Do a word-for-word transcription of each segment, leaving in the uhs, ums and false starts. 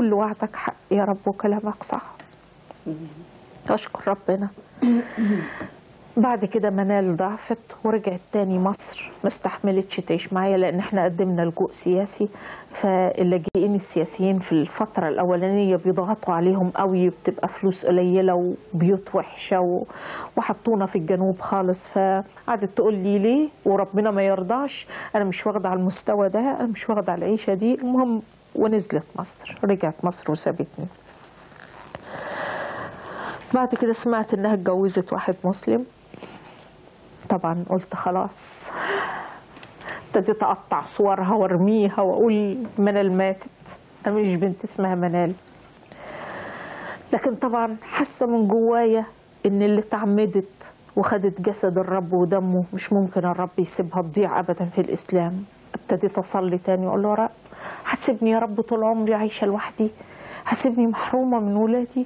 كل وعدك حق يا رب وكلامك صح. أشكر ربنا. بعد كده منال ضعفت ورجعت تاني مصر، ما استحملتش تعيش معايا لأن احنا قدمنا لجوء سياسي. فاللاجئين السياسيين في الفترة الأولانية بيضغطوا عليهم قوي، بتبقى فلوس قليلة وبيوت وحشة و... وحطونا في الجنوب خالص. فقعدت تقول لي ليه وربنا ما يرضاش، أنا مش واخدة على المستوى ده، أنا مش واخدة على العيشة دي. المهم ونزلت مصر، رجعت مصر وسابتني. بعد كده سمعت إنها اتجوزت واحد مسلم. طبعا قلت خلاص، ابتديت اقطع صورها وارميها واقول منال ماتت، انا مش بنت اسمها منال. لكن طبعا حاسه من جوايا ان اللي اتعمدت وخدت جسد الرب ودمه مش ممكن الرب يسيبها تضيع ابدا في الاسلام. ابتديت اصلي تاني واقول له يا رب حسبني يا رب طول عمري عايشه لوحدي، حسبني محرومه من ولادي.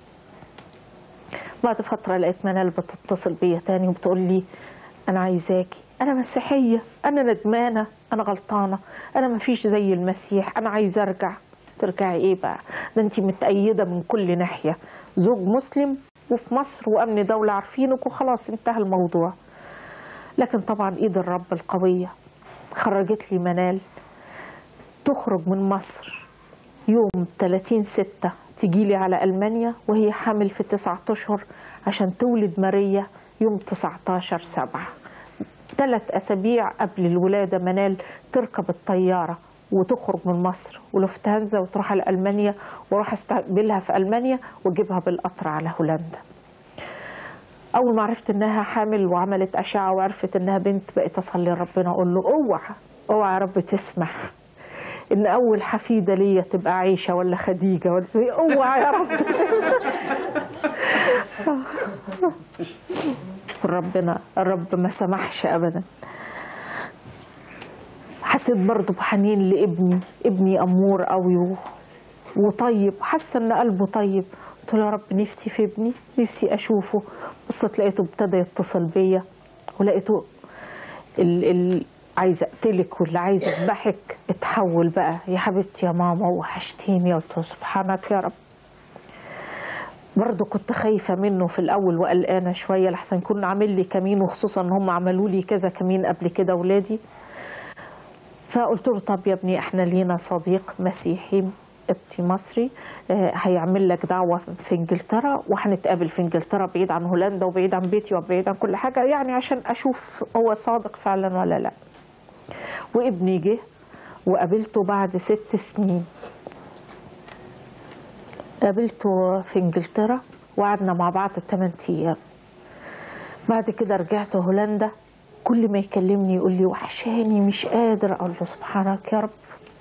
بعد فتره لقيت منال بتتصل بيا تاني وبتقول لي أنا عايزاكي، أنا مسيحية، أنا ندمانة، أنا غلطانة، أنا مفيش زي المسيح، أنا عايزة أرجع. ترجعي إيه بقى؟ ده أنت متأيدة من كل ناحية، زوج مسلم وفي مصر وأمن دولة عارفينك وخلاص انتهى الموضوع. لكن طبعا إيد الرب القوية خرجت لي منال تخرج من مصر يوم ثلاثين ستة تجيلي على ألمانيا وهي حامل في تسعة أشهر عشان تولد ماريا يوم تسعة عشر سبعة. ثلاث أسابيع قبل الولادة منال تركب الطيارة وتخرج من مصر ولفتهانزا وتروح على ألمانيا، وراح استقبلها في ألمانيا وجيبها بالقطر على هولندا. أول ما عرفت إنها حامل وعملت أشعة وعرفت إنها بنت، بقيت أصلي ربنا أقول له اوعى اوعى يا رب تسمح إن أول حفيدة ليا تبقى عيشة ولا خديجة ولا اوعى يا رب. ربنا الرب ما سمحش ابدا. حسيت برضه بحنين لابني، ابني امور قوي وطيب، حاسه ان قلبه طيب. قلت له يا رب نفسي في ابني، نفسي اشوفه. بصيت لقيته ابتدى يتصل بيا ولقيته ال ال عايزه اقتلك واللي عايزه اذبحك اتحول بقى، يا حبيبتي يا ماما وحشتيني. قلت له سبحانك يا رب. برضه كنت خايفة منه في الأول وقلقانة شوية لحسن يكون عامل لي كمين، وخصوصا إن هم عملوا لي كذا كمين قبل كده ولادي. فقلت له طب يا ابني إحنا لينا صديق مسيحي ابتي مصري هيعمل لك دعوة في إنجلترا وهنتقابل في إنجلترا بعيد عن هولندا وبعيد عن بيتي وبعيد عن كل حاجة، يعني عشان أشوف هو صادق فعلا ولا لا. وابني جه وقابلته بعد ست سنين. قابلته في انجلترا وقعدنا مع بعض ثمان ايام. بعد كده رجعت هولندا، كل ما يكلمني يقول لي وحشاني مش قادر. اقول له سبحانك يا رب.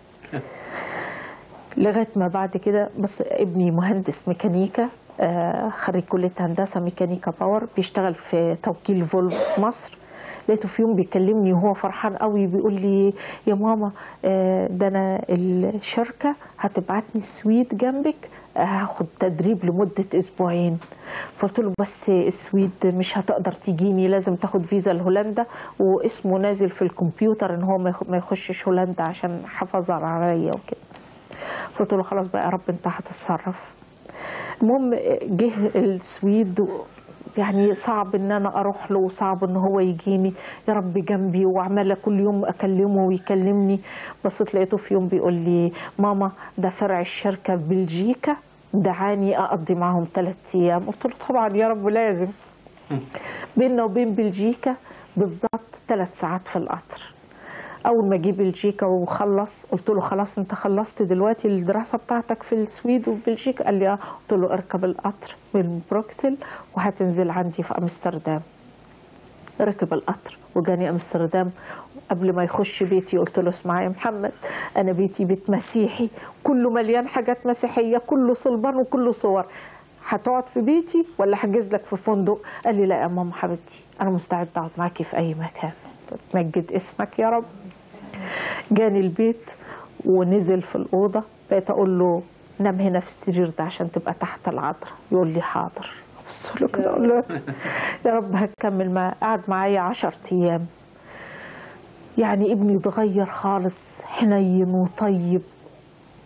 لغايه ما بعد كده بس ابني مهندس ميكانيكا، خريج كليه هندسه ميكانيكا باور، بيشتغل في توكيل فولفو في مصر. لقيته في يوم بيكلمني وهو فرحان قوي بيقول لي يا ماما ده انا الشركه هتبعتني السويد جنبك، هاخد تدريب لمده اسبوعين. فقلت له بس السويد مش هتقدر تجيني، لازم تاخد فيزا لهولندا، واسمه نازل في الكمبيوتر ان هو ما يخشش هولندا عشان حفظ عليا وكده. فقلت له خلاص بقى يا رب انت هتتصرف. المهم جه السويد، يعني صعب ان انا اروح له وصعب ان هو يجيني، يا رب جنبي، وعماله كل يوم اكلمه ويكلمني. بس لقيته في يوم بيقول لي ماما ده فرع الشركه في بلجيكا دعاني اقضي معاهم ثلاث ايام. قلت له طبعا يا رب لازم. بيننا وبين بلجيكا بالظبط ثلاث ساعات في القطر. اول ما جه بلجيكا وخلص قلت له خلاص انت خلصت دلوقتي الدراسه بتاعتك في السويد وبلجيكا؟ قال لي اه. قلت له اركب القطر من بروكسل وهتنزل عندي في امستردام. ركب القطر وجاني امستردام. قبل ما يخش بيتي قلت له اسمع يا محمد، انا بيتي بيت مسيحي كله مليان حاجات مسيحيه، كله صلبان وكله صور، هتقعد في بيتي ولا هحجز لك في فندق؟ قال لي لا يا ماما حبيبتي انا مستعد اقعد معاكي في اي مكان. تمجد اسمك يا رب. جاني البيت ونزل في الأوضة، بقيت أقول له نام هنا في السرير ده عشان تبقى تحت العذراء. يقول لي حاضر. بص له كده أقول له يا رب هكمل معاه. قعد معايا عشر أيام. يعني ابني اتغير خالص، حنين وطيب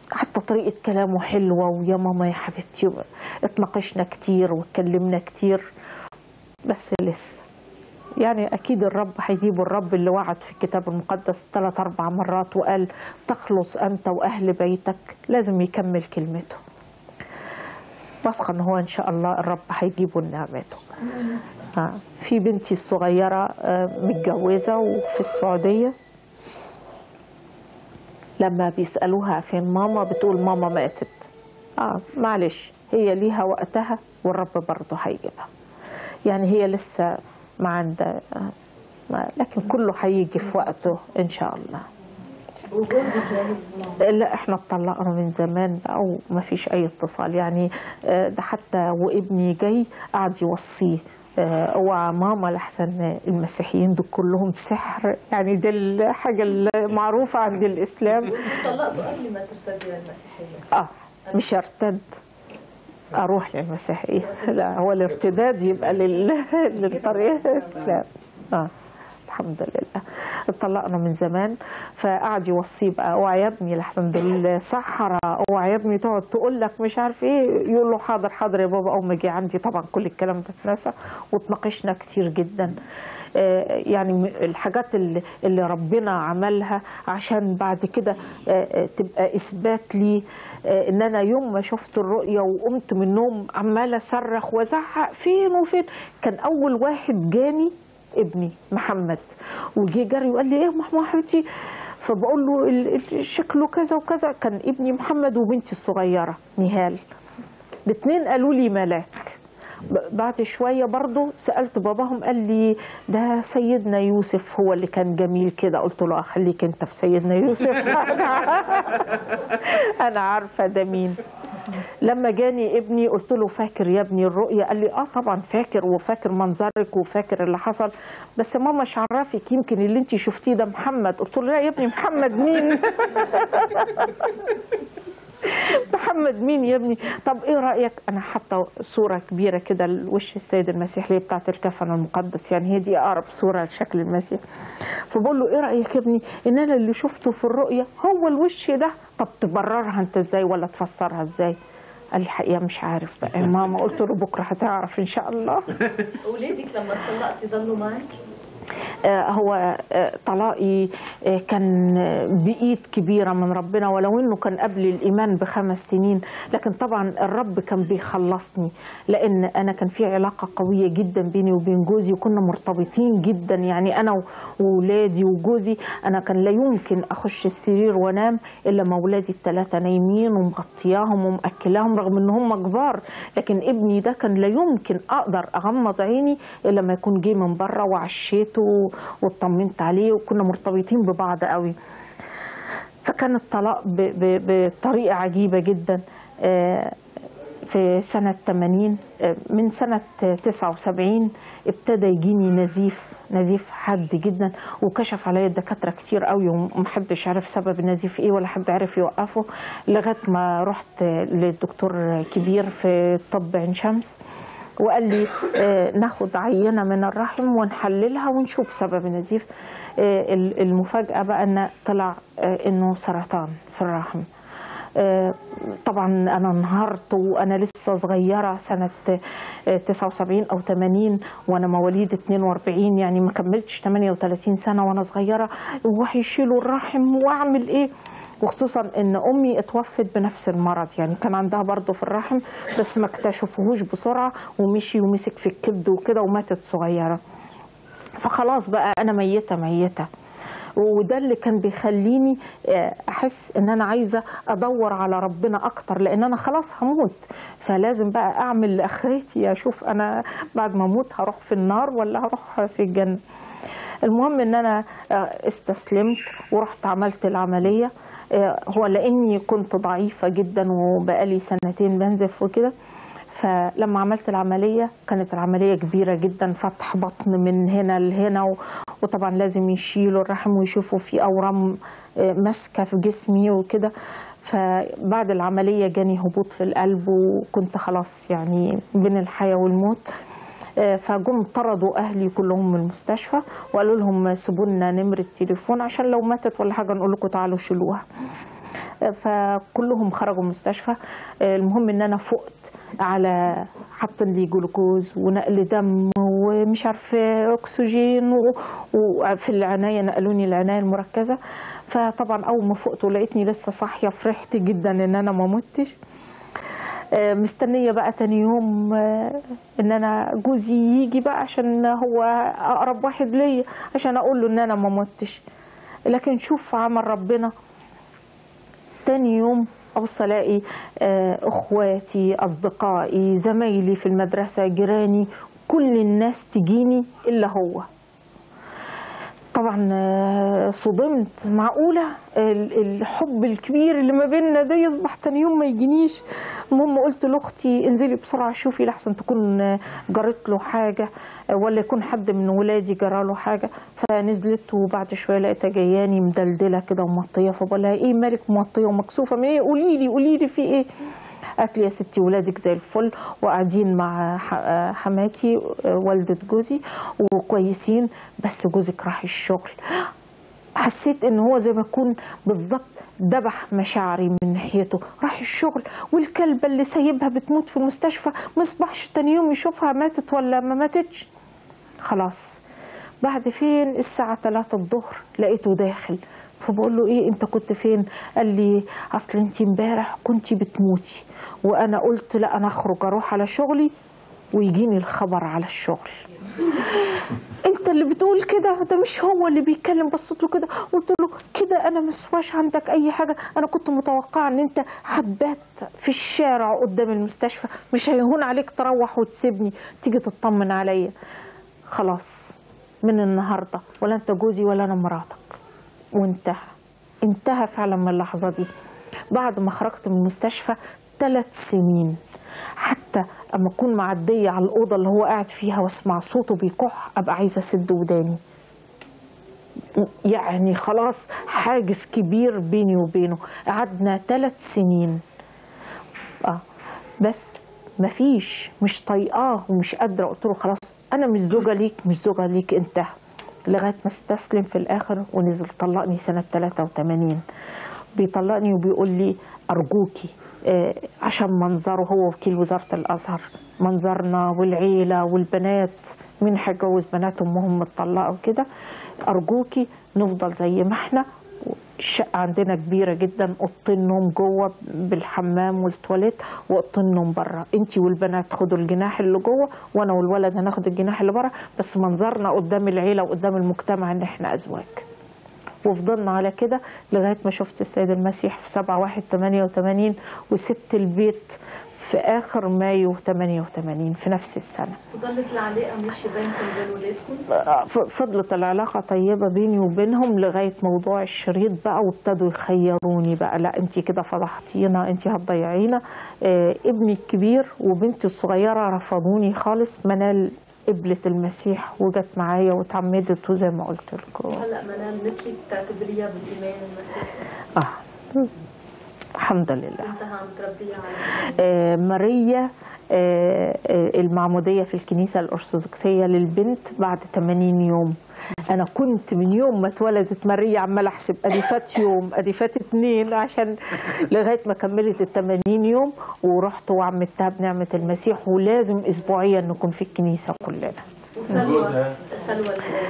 حتى طريقة كلامه حلوة، ويا ماما يا حبيبتي، اتناقشنا كتير واتكلمنا كتير، بس لسه يعني أكيد الرب هيجيبه، الرب اللي وعد في الكتاب المقدس ثلاث أربع مرات وقال تخلص أنت وأهل بيتك، لازم يكمل كلمته. واثقة إن هو إن شاء الله الرب هيجيبه لنعمته. آه. في بنتي الصغيرة آه متجوزة وفي السعودية، لما بيسألوها فين ماما بتقول ماما ماتت. آه معلش، هي ليها وقتها والرب برضه هيجيبها. يعني هي لسه ما عندها، لكن كله هيجي في وقته إن شاء الله. لا احنا اتطلقنا من زمان بقى وما فيش أي اتصال يعني. ده حتى وابني جاي قعد يوصيه، اوعى ماما لحسن المسيحيين دول كلهم سحر، يعني دي الحاجة المعروفة عند الإسلام. طلقتوا قبل ما ترتدي للمسيحية؟ اه مش ارتد، اروح للمسيحية. لا هو الارتداد يبقى لل... للطريق. لا اه الحمد لله اتطلقنا من زمان. فقعد يوصيه بقى اوعى يا ابني لحسن دول سحرة، اوعى يا ابني تقعد تقول لك مش عارف ايه. يقول له حاضر حاضر يا بابا. اول ما جه عندي طبعا كل الكلام ده اتنسى، واتناقشنا كتير جدا. آه يعني الحاجات اللي, اللي ربنا عملها عشان بعد كده آه تبقى اثبات لي آه ان انا يوم ما شفت الرؤيه وقمت من النوم عماله اصرخ وازعق فين وفين، كان اول واحد جاني ابني محمد، وجي جري وقال لي ايه ماما حبيبتي. فبقول له شكله كذا وكذا، كان ابني محمد وبنتي الصغيره نهال، الاثنين قالوا لي ملاك. بعد شويه برضه سالت باباهم قال لي ده سيدنا يوسف هو اللي كان جميل كده. قلت له خليك انت في سيدنا يوسف. انا عارفه ده مين. لما جاني ابني قلت له فاكر يا ابني الرؤية؟ قال لي اه طبعا فاكر، وفاكر منظرك وفاكر اللي حصل، بس ماما مش عرفك يمكن اللي انت شفتيه ده محمد. قلت له لا يا ابني محمد مين؟ محمد مين يا ابني؟ طب ايه رأيك؟ انا حاطه صورة كبيرة كده لوش السيد المسيح اللي بتاعت الكفن المقدس، يعني هي دي اقرب صورة لشكل المسيح. فبقول له ايه رأيك يا ابني ان انا اللي شفته في الرؤية هو الوش ده؟ طب تبررها انت ازاي ولا تفسرها ازاي؟ قال لي الحقيقة مش عارف بقى يا ماما. قلت له بكرة هتعرف ان شاء الله. اولادك لما اتطلقتي ضلوا معك؟ هو طلاقي كان بإيد كبيرة من ربنا، ولو انه كان قبل الإيمان بخمس سنين، لكن طبعا الرب كان بيخلصني، لأن أنا كان في علاقة قوية جدا بيني وبين جوزي، وكنا مرتبطين جدا. يعني أنا وولادي وجوزي، أنا كان لا يمكن أخش السرير وأنام إلا ما ولادي الثلاثة نايمين ومغطياهم ومأكلاهم، رغم إن هم كبار، لكن ابني ده كان لا يمكن أقدر أغمض عيني إلا ما يكون جه من بره وعشيته واطمنت عليه، وكنا مرتبطين ببعض قوي. فكان الطلاق بطريقة عجيبة جدا. في سنة ثمانين، من سنة تسعة وسبعين ابتدى يجيني نزيف، نزيف حاد جدا، وكشف عليا الدكاترة كتير قوي ومحدش عارف سبب النزيف ايه ولا حد عارف يوقفه، لغاية ما رحت للدكتور كبير في طب عين شمس، وقال لي ناخد عينة من الرحم ونحللها ونشوف سبب النزيف. المفاجأة بقى ان طلع انه سرطان في الرحم. طبعا انا انهارت، وانا لسه صغيره سنه تسعة وسبعين او ثمانين، وانا مواليد اثنين وأربعين، يعني ما كملتش ثمانية وثلاثين سنه وانا صغيره، وهيشيلوا الرحم واعمل ايه؟ وخصوصا ان امي اتوفت بنفس المرض، يعني كان عندها برضه في الرحم بس ما اكتشفوهوش بسرعه، ومشي ومسك في الكبد وكده وماتت صغيره. فخلاص بقى انا ميته ميته، وده اللي كان بيخليني احس ان انا عايزه ادور على ربنا اكتر، لان انا خلاص هموت، فلازم بقى اعمل لاخرتي، اشوف انا بعد ما اموت هروح في النار ولا هروح في الجنه. المهم ان انا استسلمت ورحت عملت العمليه. هو لاني كنت ضعيفه جدا وبقالي سنتين بنزف وكده، فلما عملت العملية كانت العملية كبيرة جدا، فتح بطن من هنا لهنا، وطبعا لازم يشيلوا الرحم ويشوفوا في أورام ماسكة في جسمي وكده. فبعد العملية جاني هبوط في القلب، وكنت خلاص يعني بين الحياة والموت. فجم طردوا أهلي كلهم من المستشفى وقالوا لهم سيبوا لنا نمرة التليفون عشان لو ماتت ولا حاجة نقول لكم تعالوا شيلوها. فكلهم خرجوا من المستشفى. المهم ان انا فقت على حاطين لي جلوكوز ونقل دم ومش عارفه اكسجين، وفي العنايه نقلوني العنايه المركزه. فطبعا اول ما فقت ولقيتني لسه صاحيه فرحت جدا ان انا ما متش. مستنيه بقى تاني يوم ان انا جوزي يجي بقى عشان هو اقرب واحد ليا عشان اقول له ان انا ما متش. لكن شوف عمل ربنا، تاني يوم ابص الاقي اخواتي اصدقائي زمايلي في المدرسه جيراني كل الناس تجيني الا هو. طبعا صدمت، معقوله الحب الكبير اللي ما بيننا ده يصبح تاني يوم ما يجينيش؟ المهم قلت لاختي انزلي بسرعه شوفي لحسن تكون جرت له حاجه ولا يكون حد من ولادي جرى له حاجه. فنزلت وبعد شويه لقيتها جاياني مدلدله كده ومطيه، فبقول لها ايه مالك مطيه ومكسوفه؟ ما ايه قولي لي قولي لي في ايه؟ قالت لي يا ستي ولادك زي الفل وقاعدين مع حماتي والدة جوزي وكويسين، بس جوزك راح الشغل. حسيت ان هو زي ما يكون بالظبط ذبح مشاعري من ناحيته، راح الشغل والكلبه اللي سايبها بتموت في المستشفى ما يصبحش تاني يوم يشوفها ماتت ولا ما ماتتش. خلاص بعد فين الساعه ثلاثة الظهر لقيته داخل، فبقول له ايه انت كنت فين؟ قال لي اصل انت امبارح كنت بتموتي وانا قلت لا انا اخرج اروح على شغلي ويجيني الخبر على الشغل. انت اللي بتقول كده؟ ده مش هو اللي بيتكلم. بصيت له كده قلت له كده انا ما سواش عندك اي حاجه، انا كنت متوقعه ان انت هتبات في الشارع قدام المستشفى، مش هيهون عليك تروح وتسيبني تيجي تطمن عليا. خلاص من النهارده ولا انت جوزي ولا انا مراتك. وانتهى انتهى فعلا من اللحظه دي. بعد ما خرجت من المستشفى ثلاث سنين حتى اما اكون معديه على الاوضه اللي هو قاعد فيها واسمع صوته بيكح ابقى عايزه اسد وداني. يعني خلاص حاجز كبير بيني وبينه. قعدنا ثلاث سنين اه بس مفيش، مش طايقاه ومش قادره. قلت له خلاص انا مش زوجه ليك مش زوجه ليك انتهى. لغايه ما استسلم في الاخر ونزل طلقني سنه ثلاثة وثمانين. بيطلقني وبيقول لي ارجوكي آه عشان منظره، هو وكيل وزاره الازهر، منظرنا والعيله والبنات، مين هيجوز بنات امهم متطلقه وكده، ارجوكي نفضل زي ما احنا. الشقه عندنا كبيره جدا، اوضتين نوم جوه بالحمام والتواليت واوضتين نوم بره، انتي والبنات خدوا الجناح اللي جوه وانا والولد هناخد الجناح اللي بره، بس منظرنا قدام العيله وقدام المجتمع ان احنا ازواج. وفضلنا على كده لغايه ما شفت السيد المسيح في سبعة واحد ثمانية وثمانين وسبت البيت في اخر مايو ثمانية وثمانين في نفس السنه. فضلت العلاقه ماشيه بينكم وبين ولادكم؟ فضلت العلاقه طيبه بيني وبينهم لغايه موضوع الشريط بقى، وابتدوا يخيروني بقى لا انت كده فضحتينا انت هتضيعينا. آه ابني الكبير وبنتي الصغيره رفضوني خالص. منال قبلت المسيح وجت معايا واتعمدت وزي ما قلت لكم. هلا منال مثلك بتعتبريها بالايمان المسيحي؟ اه الحمد لله. انت عم تربيها على آه ماريا آه آه المعموديه في الكنيسه الارثوذكسيه للبنت بعد ثمانين يوم. انا كنت من يوم ما اتولدت ماريا عماله احسب ادي فات يوم ادي فات اثنين عشان لغايه ما كملت ال ثمانين يوم، ورحت وعمدتها بنعمه المسيح، ولازم اسبوعيا نكون في الكنيسه كلنا. وسلوى سلوى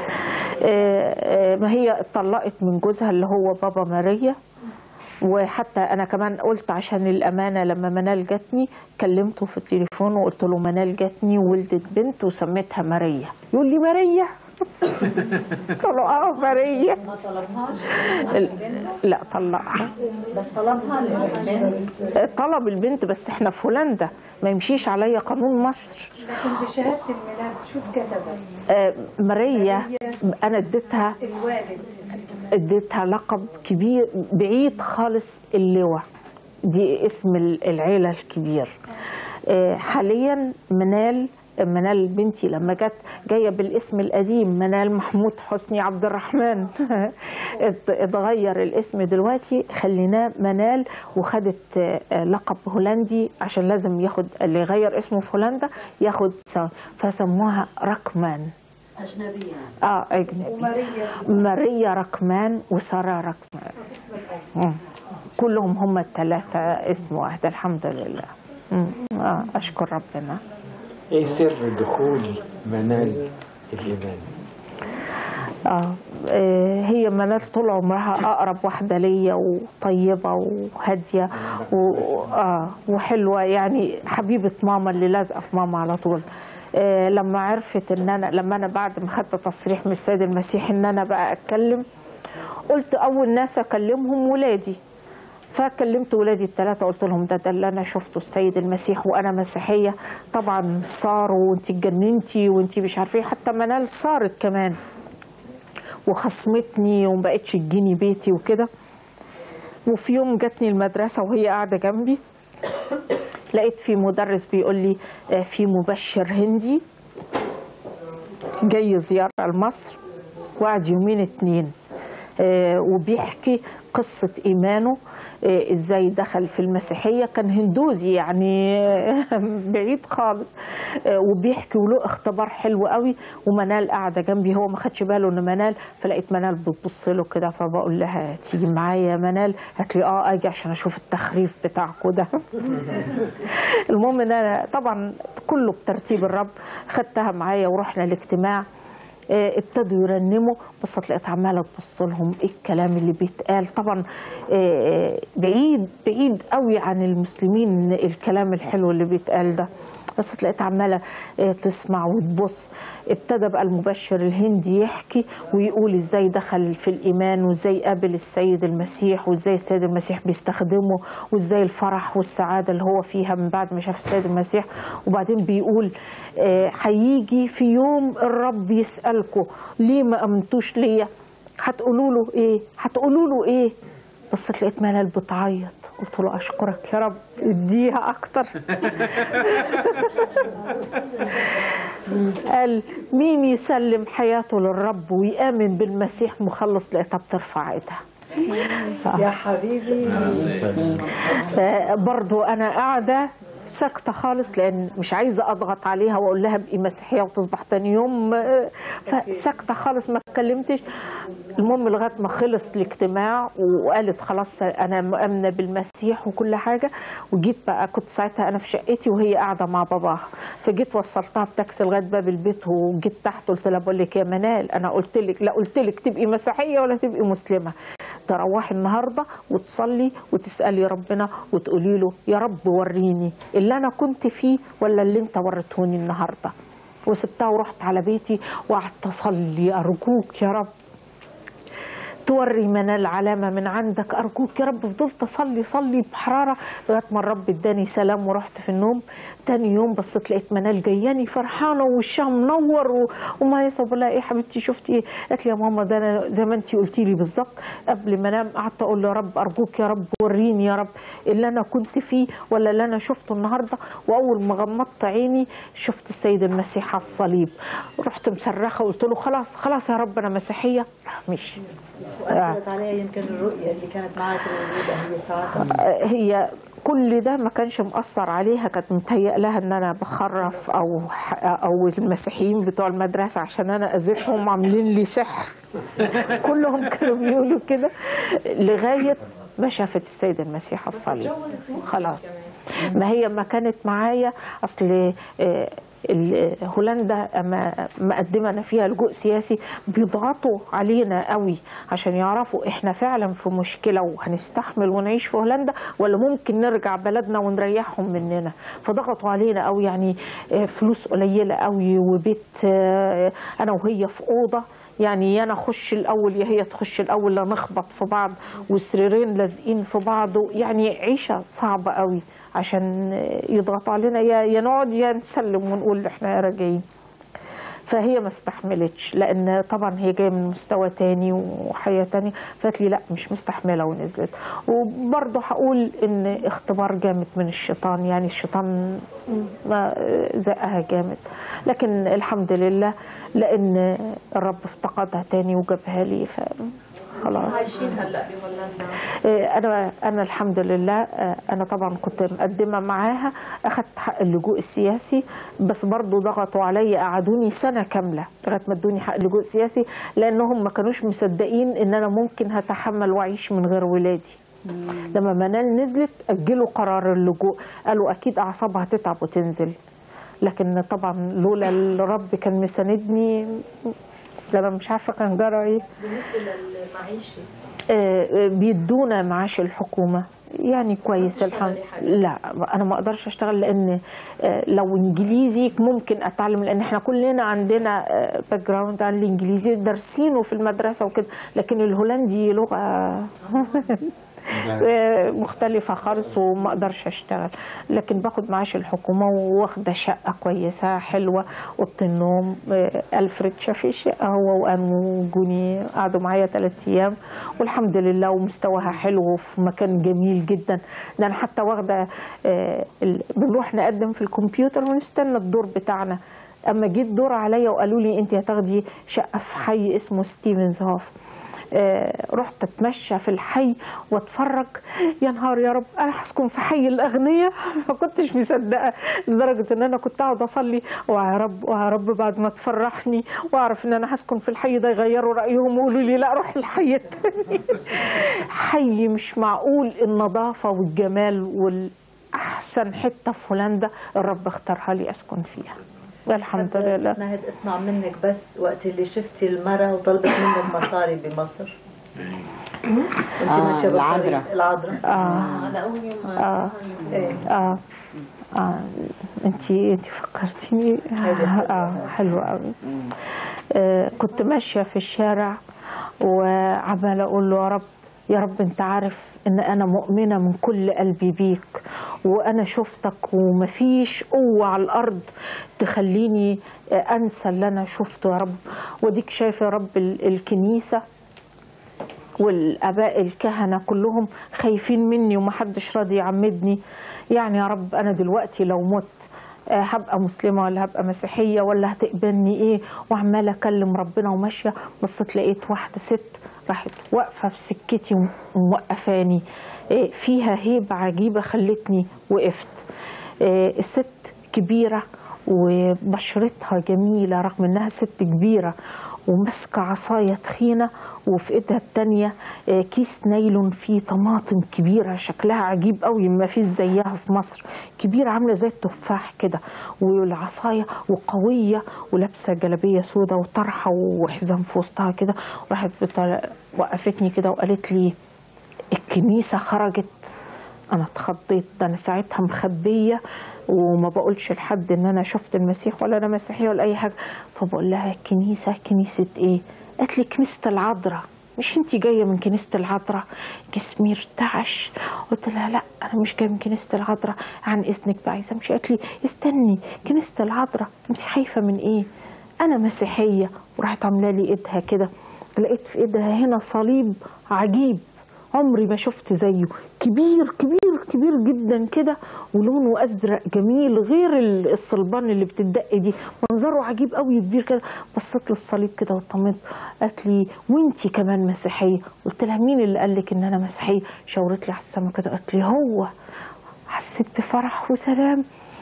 ما هي اتطلقت من جوزها اللي هو بابا ماريا. وحتى انا كمان قلت عشان الامانه لما منال جاتني كلمته في التليفون وقلت له منال جاتني وولدت بنت وسميتها ماريا. يقول لي ماريا؟ قلت له اه ماريا. ما طلبهاش؟ لا طلقها. بس طلبها البنت؟ طلب البنت بس احنا في هولندا ما يمشيش عليا قانون مصر. لكن بشهاده الميلاد شو اتكتبت؟ آه ماريا انا اديتها الوالد اديتها لقب كبير بعيد خالص، اللواء دي اسم العيله الكبير. آه حاليا منال منال بنتي لما جت جايه بالاسم القديم منال محمود حسني عبد الرحمن. اتغير الاسم دلوقتي خليناه منال، وخدت لقب هولندي عشان لازم ياخد اللي يغير اسمه في هولندا ياخد، فسموها ركمان أجنبية. اه اجنبي. وماريا ماريا ركمان وساره ركمان. مم. كلهم هم الثلاثه اسم واحد الحمد لله. مم. آه اشكر ربنا. ايه سر دخول منال الإيمان؟ آه هي منال طول عمرها أقرب واحدة ليا وطيبة وهادية آه وحلوة، يعني حبيبة ماما اللي لازقة في ماما على طول. آه لما عرفت إن أنا لما أنا بعد ما خدت تصريح من السيد المسيح إن أنا بقى أتكلم، قلت أول ناس أكلمهم ولادي، فكلمت ولادي الثلاثة قلت لهم ده ده اللي أنا شفته السيد المسيح وأنا مسيحية. طبعا صاروا وأنت اتجننتي وأنت مش عارفة، حتى منال صارت كمان وخصمتني وما بقتش تجيني بيتي وكده. وفي يوم جاتني المدرسة وهي قاعدة جنبي، لقيت في مدرس بيقول لي في مبشر هندي جاي زيارة لمصر وقعد يومين اتنين وبيحكي قصة إيمانه إزاي دخل في المسيحية. كان هندوزي يعني بعيد خالص، وبيحكي وله اختبار حلو قوي. ومنال قاعدة جنبي، هو ما خدش باله إن منال، فلقيت منال بتبص له كده، فبقول لها تيجي معايا يا منال؟ قالت لي اه اجي عشان اشوف التخريف بتاعكم ده. المهم ان انا طبعا كله بترتيب الرب خدتها معايا ورحنا الاجتماع. ابتدوا يرنموا، بس لقيت عماله تبص لهم ايه الكلام اللي بيتقال. طبعا بعيد بعيد قوي عن المسلمين الكلام الحلو اللي بيتقال ده، بس لقيت عماله تسمع وتبص. ابتدى بقى المبشر الهندي يحكي ويقول ازاي دخل في الايمان وازاي قابل السيد المسيح وازاي السيد المسيح بيستخدمه وازاي الفرح والسعاده اللي هو فيها من بعد ما شاف السيد المسيح. وبعدين بيقول هيجي في يوم الرب يسالكم ليه ما امنتوش ليا؟ هتقولوا له ايه؟ هتقولوا له ايه؟ بس لقيت منال بتعيط، قلت له اشكرك يا رب اديها اكتر. قال مين يسلم حياته للرب ويامن بالمسيح مخلص؟ لقيتها بترفع ايدها. يا حبيبي. برضو انا قاعده ساكته خالص لان مش عايزه اضغط عليها واقول لها ابقي مسيحيه وتصبح تاني يوم، فساكته خالص ما اتكلمتش. المهم لغايه ما خلص الاجتماع وقالت خلاص انا مؤمنه بالمسيح وكل حاجه. وجيت بقى، كنت ساعتها انا في شقتي وهي قاعده مع باباها، فجيت وصلتها بتاكسي لغايه باب البيت وجيت تحت قلت لها بقول لك يا منال انا قلت لك، لا قلت لك تبقي مسيحيه ولا تبقي مسلمه، تروحي النهارده وتصلي وتسالي ربنا وتقولي له يا رب وريني اللي انا كنت فيه ولا اللي انت وريتهوني النهارده. وسبتها ورحت على بيتي وقعدت اصلي ارجوك يا رب توري منال علامه من عندك، ارجوك يا رب. فضلت اصلي صلي بحراره لغايه ما الرب اداني سلام ورحت في النوم. تاني يوم بصيت لقيت منال جاياني فرحانه ووشها منور و... وما يصب لها ايه حبيبتي شفتي ايه؟ قالت لي يا ماما ده انا زي ما انت قلتي لي بالظبط، قبل ما انام قعدت اقول له يا رب ارجوك يا رب وريني يا رب اللي انا كنت فيه ولا اللي انا شفته النهارده. واول ما غمضت عيني شفت السيد المسيح على الصليب، رحت مصرخه وقلت له خلاص خلاص يا رب انا مسيحيه. راح مشي. وأثرت عليها يمكن الرؤية اللي كانت معك موجودة هي ساعتها؟ هي كل ده ما كانش مأثر عليها، كانت متهيأ لها ان انا بخرف او او المسيحيين بتوع المدرسه عشان انا اذيتهم عاملين لي سحر. كلهم كانوا بيقولوا كده لغايه ما شافت السيد المسيح على الصليب. خلاص ما هي ما كانت معايا، اصل هولندا مقدمه فيها لجوء سياسي بيضغطوا علينا قوي عشان يعرفوا احنا فعلا في مشكله وهنستحمل ونعيش في هولندا ولا ممكن نرجع بلدنا ونريحهم مننا. فضغطوا علينا قوي، يعني فلوس قليله قوي وبيت انا وهي في اوضه، يعني يا انا اخش الاول يا هي تخش الاول لا نخبط في بعض وسريرين لازقين في بعض، يعني عيشه صعبه قوي عشان يضغطوا علينا يا يا نقعد يا نسلم ونقول احنا راجعين. فهي ما استحملتش لان طبعا هي جايه من مستوى تاني وحياه تانية، فقالت لي لا مش مستحمله ونزلت. وبرضه هقول ان اختبار جامد من الشيطان، يعني الشيطان ما زقها جامد، لكن الحمد لله لان الرب افتقدها تاني وجابها لي. ف خلاص. عايشين هلا بهولندا؟ آه، انا انا الحمد لله، آه، انا طبعا كنت مقدمه معاها، اخذت حق اللجوء السياسي، بس برضو ضغطوا عليا، قعدوني سنه كامله لغايه ما ادوني حق اللجوء السياسي، لانهم ما كانوش مصدقين ان انا ممكن هتحمل واعيش من غير ولادي. لما منال نزلت اجلوا قرار اللجوء، قالوا اكيد اعصابها هتتعب وتنزل، لكن طبعا لولا الرب كان مساندني، ده انا مش عارفه كان جرى ايه. بالنسبه للمعيشه آه، بيدونا معاش الحكومه يعني كويس الحمد لله. لا انا ما اقدرش اشتغل، لان آه، لو انجليزي ممكن اتعلم، لان احنا كلنا عندنا باك جراوند عن الانجليزي دارسينه في المدرسه وكده، لكن الهولندي لغه مختلفة خالص وما اقدرش اشتغل، لكن باخد معاش الحكومة واخدة شقة كويسة حلوة، اوضة النوم. الفريد شاف الشقة هو وقاموا جوني قعدوا معايا ثلاث ايام، والحمد لله ومستواها حلو في مكان جميل جدا. ده انا حتى واخدة بنروح نقدم في الكمبيوتر ونستنى الدور بتاعنا، اما جيت دور عليا وقالوا لي انت هتاخدي شقة في حي اسمه ستيفنز هوف. آه رحت اتمشى في الحي واتفرج، يا نهار يا رب انا هسكن في حي الاغنياء. ما كنتش مصدقه، لدرجه ان انا كنت اقعد اصلي ويا رب ويا رب بعد ما تفرحني واعرف ان انا هسكن في الحي ده يغيروا رايهم ويقولوا لي لا روح الحي الثاني. حي مش معقول النظافه والجمال، والاحسن حته في هولندا الرب اختارها لي اسكن فيها الحمد لله. نهد اسمع منك بس وقت اللي شفتي المرأة وطلبت منك مصاري بمصر. اه العذراء العذراء اه هذا اول يوم. اه اه اه انتي انتي فكرتيني. اه حلوة قوي. آه كنت ماشية في الشارع وعمالة اقول له يا رب يا رب انت عارف ان انا مؤمنة من كل قلبي بيك، وانا شفتك ومفيش قوة على الارض تخليني انسى اللي انا شفته يا رب. وديك شايفة يا رب الكنيسة والاباء الكهنة كلهم خايفين مني ومحدش راضي يعمدني. يعني يا رب انا دلوقتي لو مت هبقى مسلمة ولا هبقى مسيحية ولا هتقبلني ايه؟ وعمالة اكلم ربنا وماشية، بصيت لقيت واحدة ست راحت واقفة في سكتي وموقفاني، فيها هيبة عجيبة خلتني وقفت. الست كبيرة وبشرتها جميلة رغم انها ست كبيرة، وماسكة عصاية تخينة وفي ايدها التانية كيس نايلون فيه طماطم كبيرة شكلها عجيب قوي ما فيش زيها في مصر، كبيرة عاملة زي التفاح كده، والعصاية وقوية، ولابسة جلابية سودة وطرحة وحزام في وسطها كده. راحت وقفتني كده وقالت لي الكنيسة خرجت. انا اتخضيت، ده انا ساعتها مخبية وما بقولش لحد ان انا شفت المسيح ولا انا مسيحيه ولا اي حاجه. فبقول لها الكنيسه كنيسه ايه؟ قالت لي كنيسه العذراء. مش انتي جايه من كنيسه العذراء؟ جسمي ارتعش. قلت لها لا انا مش جايه من كنيسه العذراء، عن اذنك بقى عايزه امشي. قالت لي استني، كنيسه العذراء انتي خايفه من ايه؟ انا مسيحيه. وراحت عامله لي ايدها كده، لقيت في ايدها هنا صليب عجيب عمري ما شفت زيه، كبير كبير كبير جدا كده، ولونه ازرق جميل غير الصلبان اللي بتدق دي، منظره عجيب قوي كبير كده. بصيت للصليب كده واطمنت. قالت لي وانتي كمان مسيحيه؟ قلت لها مين اللي قال لك ان انا مسيحيه؟ شاورت لي على السما كده قالت لي هو. حسيت بفرح وسلام.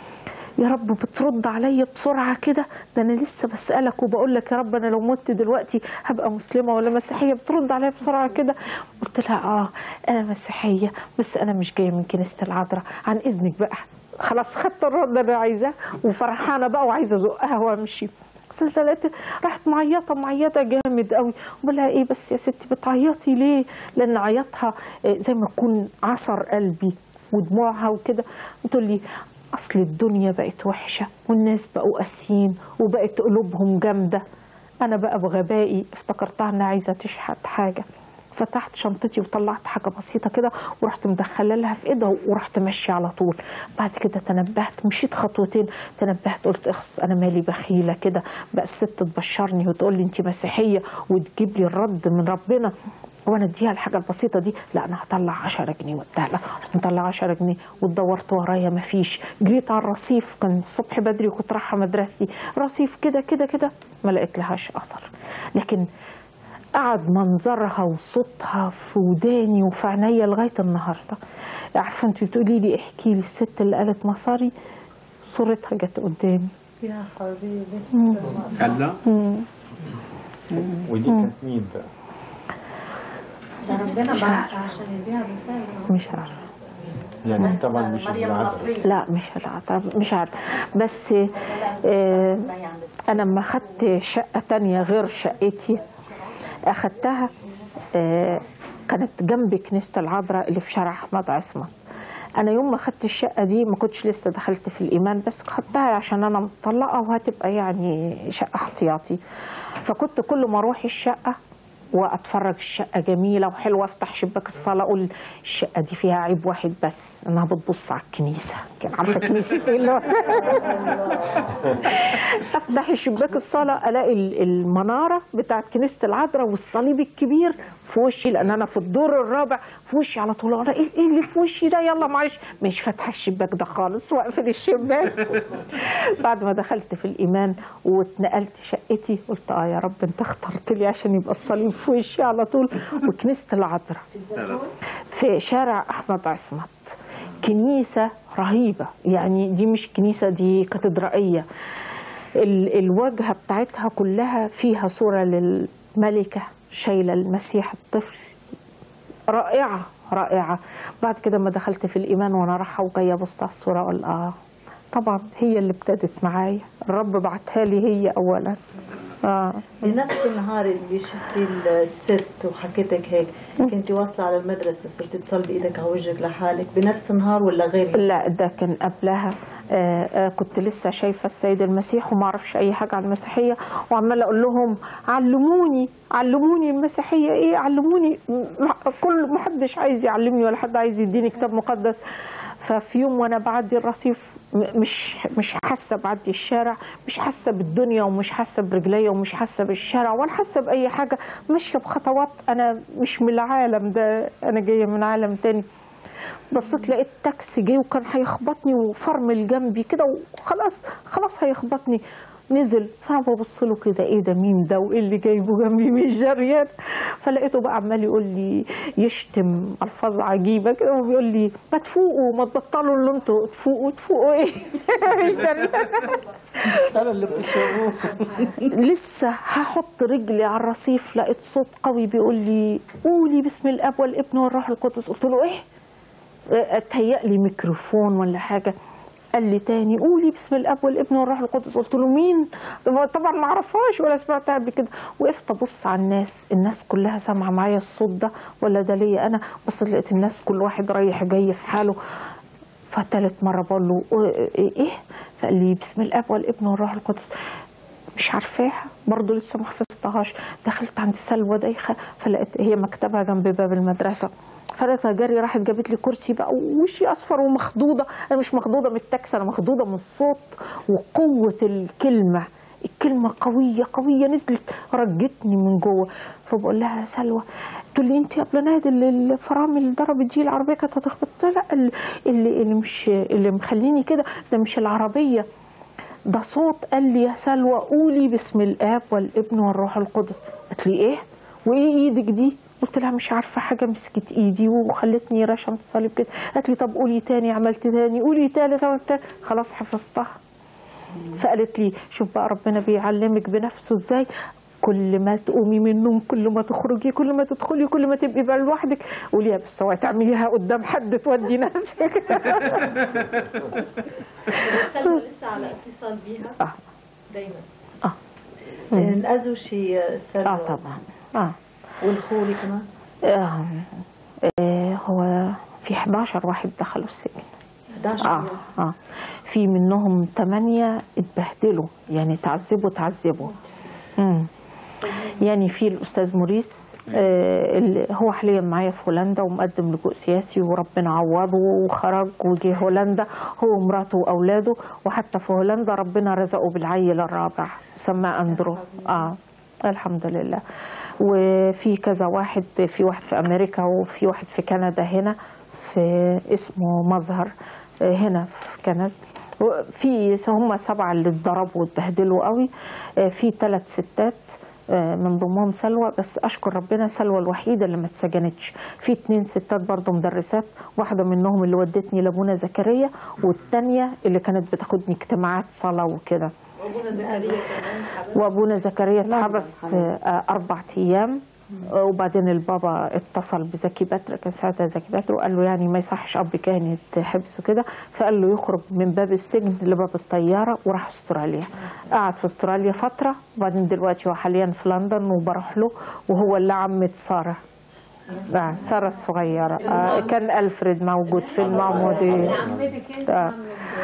يا رب بترد عليا بسرعه كده، ده انا لسه بسالك وبقول لك يا رب انا لو مت دلوقتي هبقى مسلمه ولا مسيحيه؟ بترد عليا بسرعه كده. قلت لها اه انا مسيحيه، بس انا مش جايه من كنيسه العذراء، عن اذنك بقى. خلاص خدت الرد اللي انا عايزاه وفرحانه بقى وعايزه ازقها وامشي. بس لقيت راحت معيطه معيطه جامد قوي. بقول لها ايه بس يا ستي بتعيطي ليه؟ لان عيطها زي ما تكون عصر قلبي ودموعها وكده. بتقول لي أصل الدنيا بقت وحشة والناس بقوا قاسيين وبقت قلوبهم جامدة. أنا بقى بغبائي افتكرتها إنها عايزة تشحت حاجة، فتحت شنطتي وطلعت حاجة بسيطة كده ورحت مدخلة لها في إيدها ورحت ماشية على طول. بعد كده تنبهت، مشيت خطوتين تنبهت قلت اخس أنا مالي بخيلة كده بقى الست تبشرني وتقول لي أنت مسيحية وتجيب لي الرد من ربنا وانا اديها الحاجه البسيطه دي؟ لا انا هطلع عشرة جنيه واديها لها. رحت مطلع عشرة جنيه واتدورت ورايا مفيش. جريت على الرصيف، كان الصبح بدري وكنت رايحه مدرستي، رصيف كده كده كده ما لقيت لهاش اثر. لكن قعد منظرها وصوتها في وداني وفي عينيا لغايه النهارده. عارفه انت بتقولي لي احكي لي الست اللي قالت مصاري، صورتها جت قدامي. يا حبيبي. هلا ودي كانت مين بقى؟ ده ربنا بعت عشان يديها رسالة. مش عارفه. يعني طبعا مش مريم العذراء. المصرية. لا مش العطر، مش عارفه. بس آه انا لما اخدت شقه تانية غير شقتي اخدتها، آه كانت جنب كنيسه العذراء اللي في شارع احمد عصمت. انا يوم ما اخدت الشقه دي ما كنتش لسه دخلت في الايمان، بس خدتها عشان انا مطلقه وهتبقى يعني شقه احتياطي. فكنت كل ما اروح الشقه واتفرج الشقه جميله وحلوه، افتح شباك الصاله اقول الشقه دي فيها عيب واحد بس، انها بتبص على الكنيسه. كان عارفه كنيسه ايه اللي افتح شباك الصاله الاقي المناره بتاعت كنيسه العذراء والصليب الكبير في وشي، لان انا في الدور الرابع في وشي على طول. انا ايه ايه اللي في وشي ده؟ يلا معلش مش فاتحه الشباك ده خالص واقفل الشباك. بعد ما دخلت في الايمان واتنقلت شقتي قلت اه يا رب انت اخترت لي عشان يبقى الصليب في وشي على طول. وكنيسه العذراء في شارع احمد عصمت، كنيسه رهيبه. يعني دي مش كنيسه، دي كاتدرائيه. الواجهه بتاعتها كلها فيها صوره للملكه شايله المسيح الطفل، رائعه رائعه. بعد كده ما دخلت في الايمان وانا رايحه وجايه ابص على الصوره اقول اه طبعا هي اللي ابتدت معايا، الرب بعتها لي هي اولا. آه. بنفس النهار اللي شفتي الست وحكيتك هيك كنت واصله على المدرسه صرتي تصلي بايدك على وجهك لحالك بنفس النهار ولا غير؟ لا ده كان قبلها. آه آه كنت لسه شايفه السيد المسيح وما اعرفش اي حاجه عن المسيحيه، وعماله اقول لهم علموني علموني المسيحيه ايه، علموني. كل ما حدش عايز يعلمني ولا حد عايز يديني كتاب مقدس. ففي يوم وانا بعدي الرصيف مش مش حاسه بعدي الشارع، مش حاسه بالدنيا ومش حاسه برجليا ومش حاسه بالشارع ولا حاسه باي حاجه، ماشيه بخطوات انا مش من العالم ده، انا جايه من عالم تاني. بصيت لقيت تاكسي جه وكان هيخبطني وفرمل جنبي كده وخلاص خلاص هيخبطني. نزل فانا ببص له كده ايه ده مين ده وايه اللي جايبه جنبي مش جريان. فلقيته بقى عمال يقول لي يشتم الفاظ عجيبه كده وبيقول لي ما تفوقوا ما تبطلوا اللي انتوا تفوقوا تفوقوا ايه. مش جريان. انا اللي بتشوفوه. لسه هحط رجلي على الرصيف لقيت صوت قوي بيقول لي قولي بسم الاب والابن والروح القدس. قلت له ايه؟ اتهيأ لي ميكروفون ولا حاجه. قال لي تاني قولي بسم الاب والابن والروح القدس. قلت له مين؟ طبعا ما اعرفهاش ولا سمعتها قبل كده. وقفت ابص على الناس، الناس كلها سامعه معايا الصوت ده ولا ده ليا انا؟ بص لقيت الناس كل واحد رايح جاي في حاله. فتالت مره بقول له ايه؟ فقال لي بسم الاب والابن والروح القدس. مش عارفاها برضه لسه ما حفظتهاش. دخلت عند سلوى دايخه فلقيت هي مكتبها جنب باب المدرسه، فلقيتها جري راحت جابت لي كرسي بقى ووشي اصفر ومخضوضه. انا مش مخضوضه من التاكسي، انا مخضوضه من الصوت وقوه الكلمه. الكلمه قويه قويه نزلت رجتني من جوه. فبقول لها يا سلوى، تقول لي انت قبل نادي اللي الفرامل اللي ضربت دي العربيه كانت هتخبط. لا اللي, اللي مش اللي مخليني كده ده مش العربيه، ده صوت قال لي يا سلوى قولي بسم الاب والابن والروح القدس. قالت لي ايه؟ وايه ايدك دي؟ قلت لها مش عارفه حاجه مسكت ايدي وخلتني رشمت الصليب كده. قالت لي طب قولي تاني. عملت تاني. قولي تالت. عملت تاني. خلاص حفظتها. فقالت لي شوف بقى ربنا بيعلمك بنفسه ازاي، كل ما تقومي من النوم كل ما تخرجي كل ما تدخلي كل ما تبقي بقى لوحدك قوليها، بس اوعي تعمليها قدام حد تودي نفسك. سلوى لسه على اتصال بيها؟ اه دايما. اه انقذوا شي سلوى؟ اه طبعا. اه والخولي كمان؟ آه. آه هو في حداشر واحد دخلوا السجن. حداشر اه اه في منهم ثمانية اتبهدلوا، يعني تعذبوا تعذبوا. امم يعني في الاستاذ موريس آه اللي هو حاليا معايا في هولندا ومقدم لجوء سياسي وربنا عوضه وخرج وجه هولندا هو ومراته واولاده، وحتى في هولندا ربنا رزقه بالعيل الرابع سماه اندرو. اه الحمد لله. وفي كذا واحد، في واحد في امريكا وفي واحد في كندا هنا في اسمه مظهر هنا في كندا. في هم سبعه اللي اتضربوا واتبهدلوا قوي. في ثلاث ستات من ضمنهم سلوى، بس أشكر ربنا سلوى الوحيدة اللي ما اتسجنتش. في اتنين ستات برضه مدرسات، واحدة منهم اللي ودتني لأبونا زكريا، والتانية اللي كانت بتاخدني اجتماعات صلاة وكده. وابونا زكريا كمان حبس. وابونا زكريا اتحبس اربع ايام، وبعدين البابا اتصل بزكي باتر، كان ساعتها زكي باتر، وقال له يعني ما يصحش اب كاهن يتحبس وكده، فقال له يخرج من باب السجن لباب الطياره، وراح استراليا. قعد في استراليا فتره، وبعدين دلوقتي هو حاليا في لندن وبروح له، وهو اللي عمة ساره. آه ساره الصغيره. آه كان الفريد موجود في المعموديه. آه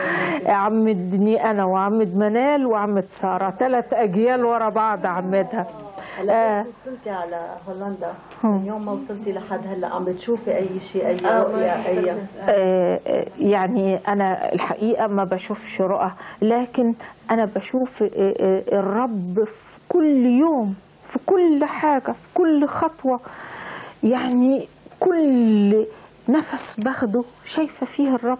عمدني انا وعمد منال وعمد ساره، ثلاث اجيال ورا بعض عمدها. هلا وصلتي على هولندا، من يوم ما وصلتي لحد هلا عم بتشوفي اي شيء، اي رؤيه، اي آه يعني انا الحقيقه ما بشوفش رؤى، لكن انا بشوف الرب في كل يوم، في كل حاجه، في كل خطوه، يعني كل نفس باخده شايفه فيه الرب.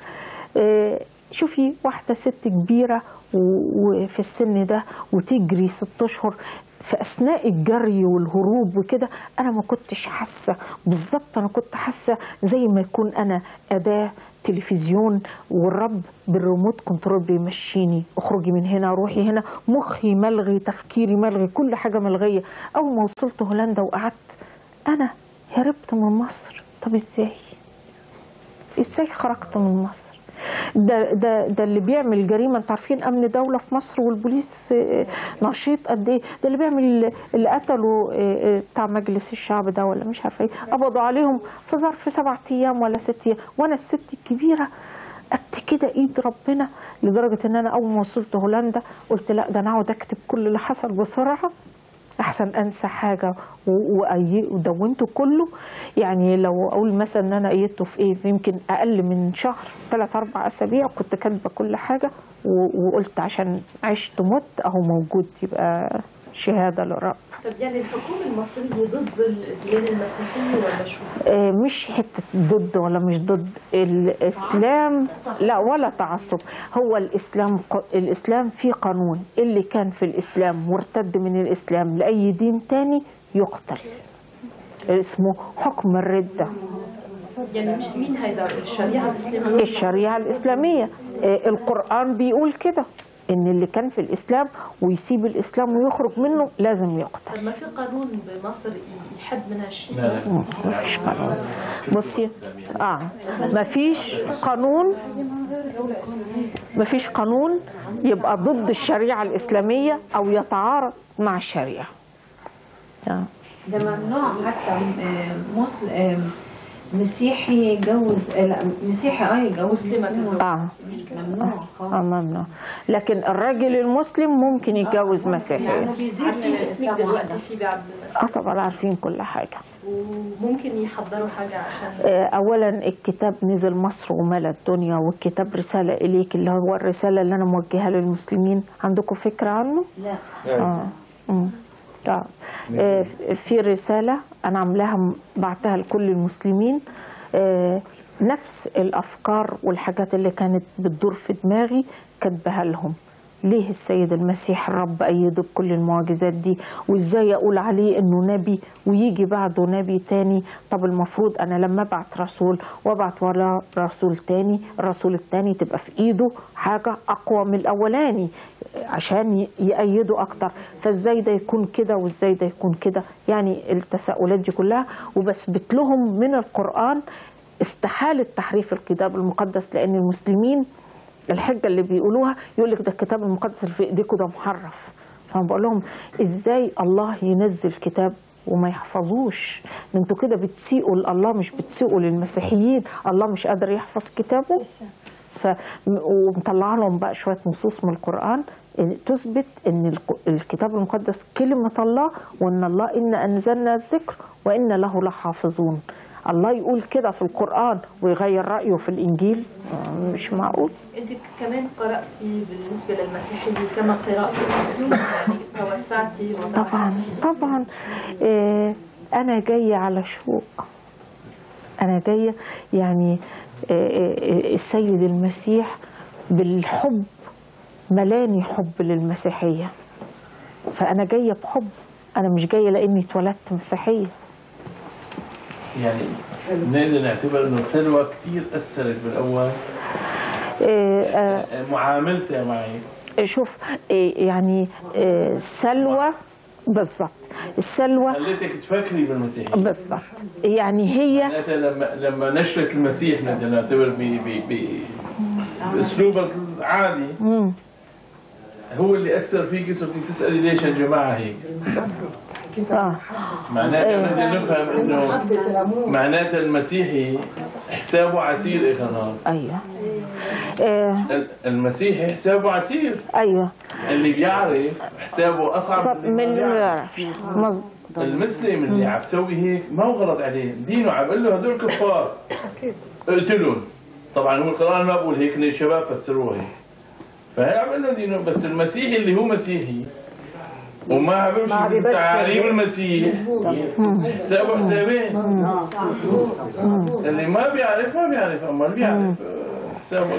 آه شوفي واحده ست كبيره وفي السن ده وتجري ست اشهر، في اثناء الجري والهروب وكده انا ما كنتش حاسه بالظبط، انا كنت حاسه زي ما يكون انا اداه تلفزيون والرب بالريموت كنترول بيمشيني، اخرجي من هنا، روحي هنا، مخي ملغي، تفكيري ملغي، كل حاجه ملغيه. اول ما وصلت هولندا وقعدت انا هربت من مصر. طب ازاي؟ ازاي خرجت من مصر؟ ده ده ده اللي بيعمل جريمه، انتوا عارفين امن دوله في مصر والبوليس نشيط قد ايه؟ ده اللي بيعمل، اللي قتلوا بتاع مجلس الشعب ده ولا مش عارفه ايه، قبضوا عليهم في ظرف سبعة ايام ولا ست ايام، وانا الست الكبيره قد كده ايد ربنا، لدرجه ان انا اول ما وصلت هولندا قلت لا ده انا اقعد اكتب كل اللي حصل بسرعه احسن انسى حاجه، ودونته كله. يعني لو اقول مثلا ان انا قيدته في ايه، في يمكن اقل من شهر، ثلاث اربع اسابيع كنت كاتبه كل حاجه، وقلت عشان عشت مت اهو موجود، يبقى شهاده للرب. طب يعني الحكومه المصريه ضد الديانه المسيحيه ولا شو؟ آه مش حته ضد ولا مش ضد الاسلام، لا ولا تعصب. هو الاسلام، الاسلام فيه قانون، اللي كان في الاسلام مرتد من الاسلام لاي دين تاني يقتل، اسمه حكم الرده. يعني مش مين هيدا؟ الشريعه الاسلاميه؟ الشريعه الاسلاميه. آه القران بيقول كده، ان اللي كان في الاسلام ويسيب الاسلام ويخرج منه لازم يقتل. طب ما في قانون بمصر يحد من هالشيء؟ ما فيش قانون. بصي اه ما فيش قانون، ما فيش قانون يبقى ضد الشريعه الاسلاميه او يتعارض مع الشريعه. آه. ده ممنوع حتى مسلم مسيحي يتجوز، لا مسيحي اه يتجوز مسلمة. اه ممنوع خالص. اه ممنوع، لكن الراجل المسلم ممكن يتجوز مسيحية. بيزيد في اسمك دلوقتي في بعض المساجد. اه طبعا عارفين كل حاجة، وممكن يحضروا حاجة عشان آه اولا الكتاب نزل مصر وملا الدنيا، والكتاب رسالة اليك اللي هو الرسالة اللي انا موجهها للمسلمين، عندكم فكرة عنه؟ لا. اه امم آه. آه في رسالة أنا عاملاها بعتها لكل المسلمين، آه نفس الأفكار والحاجات اللي كانت بتدور في دماغي كاتبها لهم. ليه السيد المسيح الرب أيده بكل المعجزات دي، وإزاي أقول عليه إنه نبي ويجي بعده نبي تاني؟ طب المفروض أنا لما أبعت رسول وأبعت وراه رسول تاني، الرسول التاني تبقى في إيده حاجة أقوى من الأولاني عشان يأيده أكتر، فإزاي ده يكون كده وإزاي ده يكون كده؟ يعني التساؤلات دي كلها، وبثبت لهم من القرآن استحالة تحريف الكتاب المقدس، لأن المسلمين الحجة اللي بيقولوها يقول لك ده الكتاب المقدس اللي في ايديكم ده محرف. فانا بقول لهم ازاي الله ينزل كتاب وما يحفظوش؟ انتوا كده بتسيئوا لله، مش بتسيئوا للمسيحيين. الله مش قادر يحفظ كتابه؟ ف ومطلع لهم بقى شويه نصوص من القران تثبت ان الكتاب المقدس كلمه الله، وان الله ان انزلنا الذكر وان له لحافظون. الله يقول كده في القرآن ويغير رأيه في الإنجيل؟ مش معقول. أنت كمان قرأتي بالنسبة للمسيحية كما قراءتي في الإسلام، يعني توسعتي؟ طبعا طبعا. إيه أنا جاية على شوق، أنا جاية يعني إيه السيد المسيح بالحب ملاني حب للمسيحية، فأنا جاية بحب انا مش جايه لاني اتولدت مسيحيه. يعني نقدر نعتبر انه سلوى كثير اثرت بالاول إيه آه معاملتها معي. شوف إيه يعني إيه سلوى بالضبط، السلوى خليتك تفكري بالمسيحيه بالضبط. يعني هي لما لما نشرت المسيح نقدر نعتبر باسلوبك العادي مم. هو اللي اثر فيكي، صرتي تسالي ليش الجماعه هيك. اه معناته بدنا نفهم انه معناته المسيحي حسابه عسير اخر نهار. ايوه آه. المسيحي حسابه عسير. ايوه اللي بيعرف حسابه اصعب من اللي ما بيعرفش. مظبوط. المسلم اللي عم بيسوي هيك ما هو غلط عليه، دينه عم بيقول له هدول كفار اقتلهم. طبعا هو القرآن ما بقول هيك، الشباب فسروها هيك، فهي عم بيقول له دينه. بس المسيحي اللي هو مسيحي وما عم بيمشي بتعاليم المسيح حسابه حسابين. اللي ما بيعرف ما بيعرف، اما اللي بيعرف حسابه.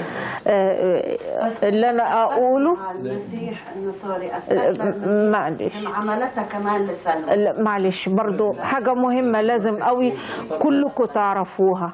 اللي انا اقوله المسيح النصاري اثبت معلش عملتها كمان لسلوى. معلش برضو حاجه مهمه لازم قوي كلكم تعرفوها.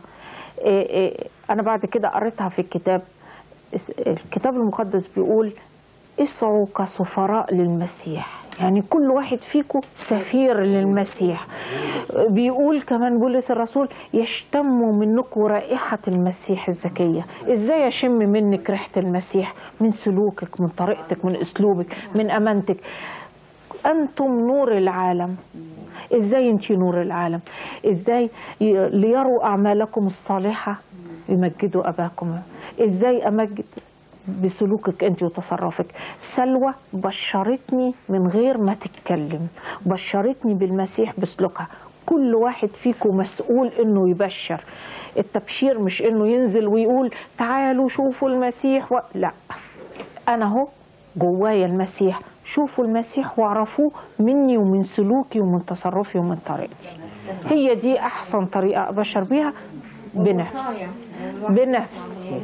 انا بعد كده قريتها في الكتاب. الكتاب المقدس بيقول اسعوا كسفراء للمسيح، يعني كل واحد فيكم سفير للمسيح. بيقول كمان بولس الرسول يشتم منكم رائحة المسيح الزكية. ازاي اشم منك ريحة المسيح؟ من سلوكك، من طريقتك، من اسلوبك، من امانتك. انتم نور العالم. ازاي انتي نور العالم؟ ازاي؟ ليروا اعمالكم الصالحة يمجدوا اباكم. ازاي امجد؟ بسلوكك انت وتصرفك. سلوى بشرتني من غير ما تتكلم، بشرتني بالمسيح بسلوكها. كل واحد فيكم مسؤول انه يبشر. التبشير مش انه ينزل ويقول تعالوا شوفوا المسيح و... لا، انا اهو جوايا المسيح، شوفوا المسيح واعرفوه مني ومن سلوكي ومن تصرفي ومن طريقتي. هي دي احسن طريقه ابشر بيها بنفسي بنفسي.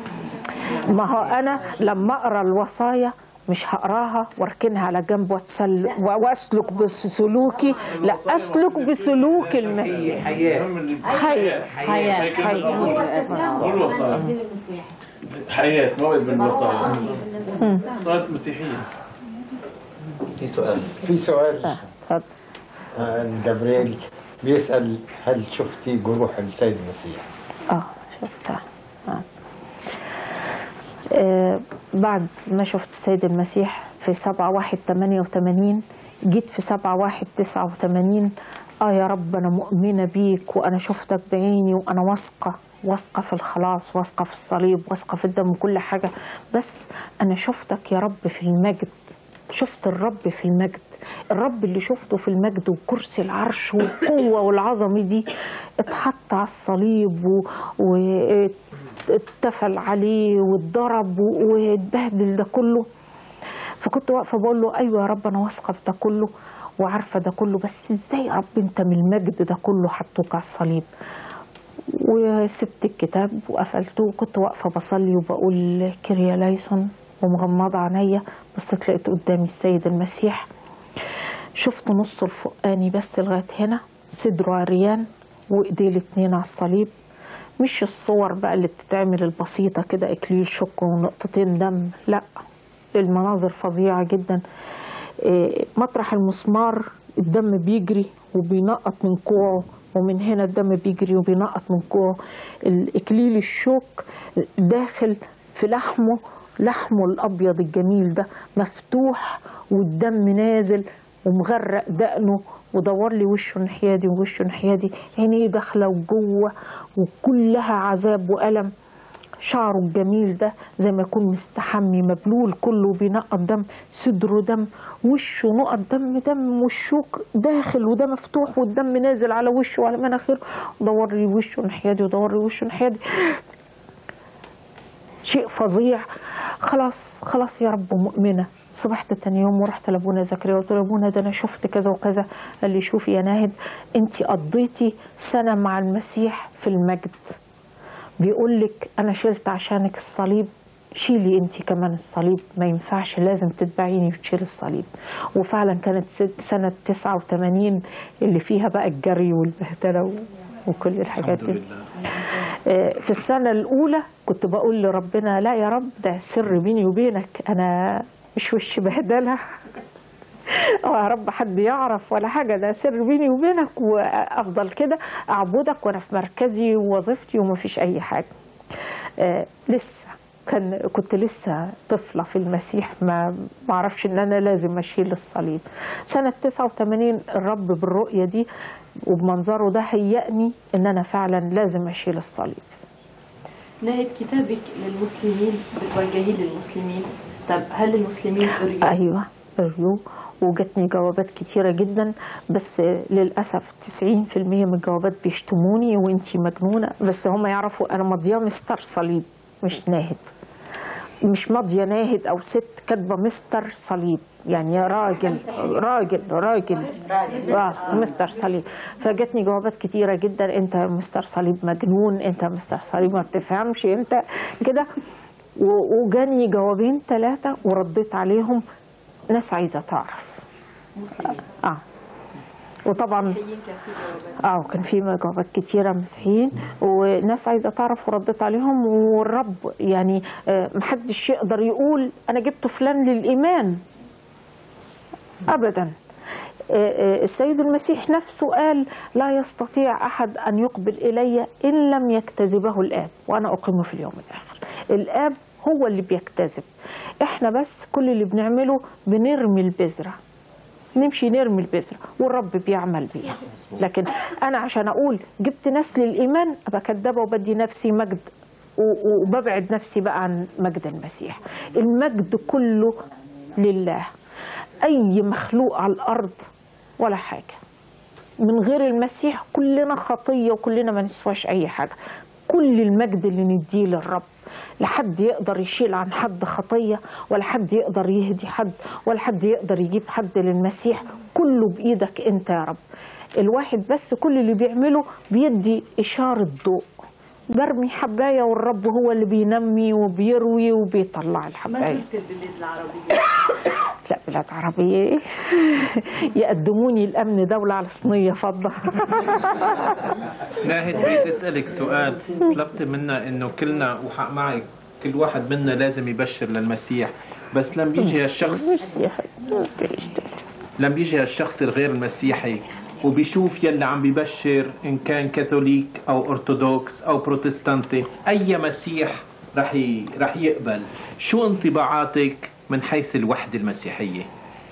ما هو أنا لما أقرأ الوصايا مش هقراها واركنها على جنب واتسل واسلك بسلوكي، لا اسلك بسلوك المسيح. حياة حياة حياة حياة موعد بالوصايا صارت مسيحية. في سؤال في سؤال آه جبريل بيسأل هل شفتي جروح السيد المسيح؟ اه شفتها. آه. آه بعد ما شفت السيد المسيح في سبعة واحد ثمانية وثمانين، جيت في سبعة واحد تسعة وثمانين اه يا رب انا مؤمنة بيك وانا شفتك بعيني وانا واثقة واثقة في الخلاص، واثقة في الصليب، واثقة في الدم وكل حاجة، بس انا شفتك يا رب في المجد. شفت الرب في المجد، الرب اللي شفته في المجد وكرسي العرش والقوة والعظمة دي اتحط على الصليب واتفل عليه واتضرب واتبهدل ده كله. فكنت واقفة بقول له ايوه يا رب انا واثقة في ده كله وعارفة ده كله، بس ازاي يا رب انت من المجد ده كله حطوك على الصليب؟ وسبت الكتاب وقفلته وكنت واقفة بصلي وبقول كيريا لايسون ومغمضة عينيا، بس لقيت قدامي السيد المسيح. شفت نصه الفوقاني بس لغاية هنا، صدره عريان وايديه الاتنين على الصليب. مش الصور بقى اللي بتتعمل البسيطة كده اكليل شك ونقطتين دم، لا، المناظر فظيعة جدا. مطرح المسمار الدم بيجري وبينقط من كوعه، ومن هنا الدم بيجري وبينقط من كوعه. الاكليل الشوك داخل في لحمه، لحمه الابيض الجميل ده مفتوح والدم نازل ومغرق دقنه، ودور لي وشه نحيادي ووشه نحيادي، عينيه داخله وجوه وكلها عذاب والم. شعره الجميل ده زي ما يكون مستحمي مبلول كله بينقط دم، صدره دم، وشه نقط دم دم، والشوك داخل وده مفتوح والدم نازل على وشه وعلى مناخيره، ودور لي وشه نحيادي ودور لي وشه نحيادي. شيء فظيع. خلاص خلاص يا رب مؤمنة. صبحت تاني يوم ورحت لابونا زكريا قلت له ابونا ده انا شفت كذا وكذا. قال لي شوفي يا ناهد انت قضيتي سنة مع المسيح في المجد، بيقول لك انا شلت عشانك الصليب شيلي انت كمان الصليب، ما ينفعش، لازم تتبعيني وتشيلي الصليب. وفعلا كانت سنة تسعة وثمانين اللي فيها بقى الجري والبهدلة وكل الحاجات دي. في السنة الأولى كنت بقول لربنا لا يا رب، ده سر بيني وبينك، أنا مش وش بهدلة أو يا رب حد يعرف ولا حاجة، ده سر بيني وبينك، وأفضل كده أعبدك وأنا في مركزي ووظيفتي ومفيش أي حاجة. آه لسه كان كنت لسه طفلة في المسيح، ما معرفش إن أنا لازم أشيل الصليب. سنة تسعة وثمانين الرب بالرؤية دي وبمنظره ده هيأني إن أنا فعلا لازم أشيل الصليب. نهاية كتابك للمسلمين بتوجهيه للمسلمين، طب هل المسلمين قريوا؟ أيوة قريوا، وجتني جوابات كتيرة جدا، بس للأسف تسعين في المية من الجوابات بيشتموني وانتي مجنونة، بس هم يعرفوا أنا ماضية مستر صليب مش ناهد، مش ماضية ناهد أو ست كاتبة مستر صليب، يعني يا راجل راجل راجل آه مستر صليب. فجتني جوابات كتيرة جدا، انت مستر صليب مجنون، انت مستر صليب ما بتفهمش انت كده. وجاني جوابين ثلاثة ورديت عليهم، ناس عايزة تعرف مسلمين. اه وطبعا اه وكان في جوابات كتيرة مسيحيين وناس عايزة تعرف ورديت عليهم. والرب يعني آه محدش يقدر يقول أنا جبت فلان للإيمان أبدا. السيد المسيح نفسه قال لا يستطيع أحد أن يقبل إلي إن لم يكتذبه الآب وأنا أقيمه في اليوم الآخر. الآب هو اللي بيكتذب، إحنا بس كل اللي بنعمله بنرمي البذرة، نمشي نرمي البذرة والرب بيعمل بيها. لكن أنا عشان أقول جبت ناس للإيمان أبقى كدابة وبدي نفسي مجد وببعد نفسي بقى عن مجد المسيح. المجد كله لله، أي مخلوق على الأرض ولا حاجة. من غير المسيح كلنا خطية وكلنا ما نسواش أي حاجة. كل المجد اللي نديه للرب، لا حد يقدر يشيل عن حد خطية، ولا حد يقدر يهدي حد، ولا حد يقدر يجيب حد للمسيح. كله بإيدك أنت يا رب. الواحد بس كل اللي بيعمله بيدي إشارة ضوء، برمي حباية والرب هو اللي بينمي وبيروي وبيطلع الحباية. ما زلت البلاد العربية؟ لا بلاد عربية ايه يقدموني الأمن دولة على صينية فضة. ناهد بدي أسألك سؤال. طلبت منا إنه كلنا وحق معي كل واحد منا لازم يبشر للمسيح، بس لما بيجي هالشخص لما بيجي هالشخص الغير المسيحي وبيشوف يلي عم بيبشر إن كان كاثوليك أو أرثوذكس أو بروتستانتي، أي مسيح رح ي... رح يقبل. شو انطباعاتك من حيث الوحدة المسيحية؟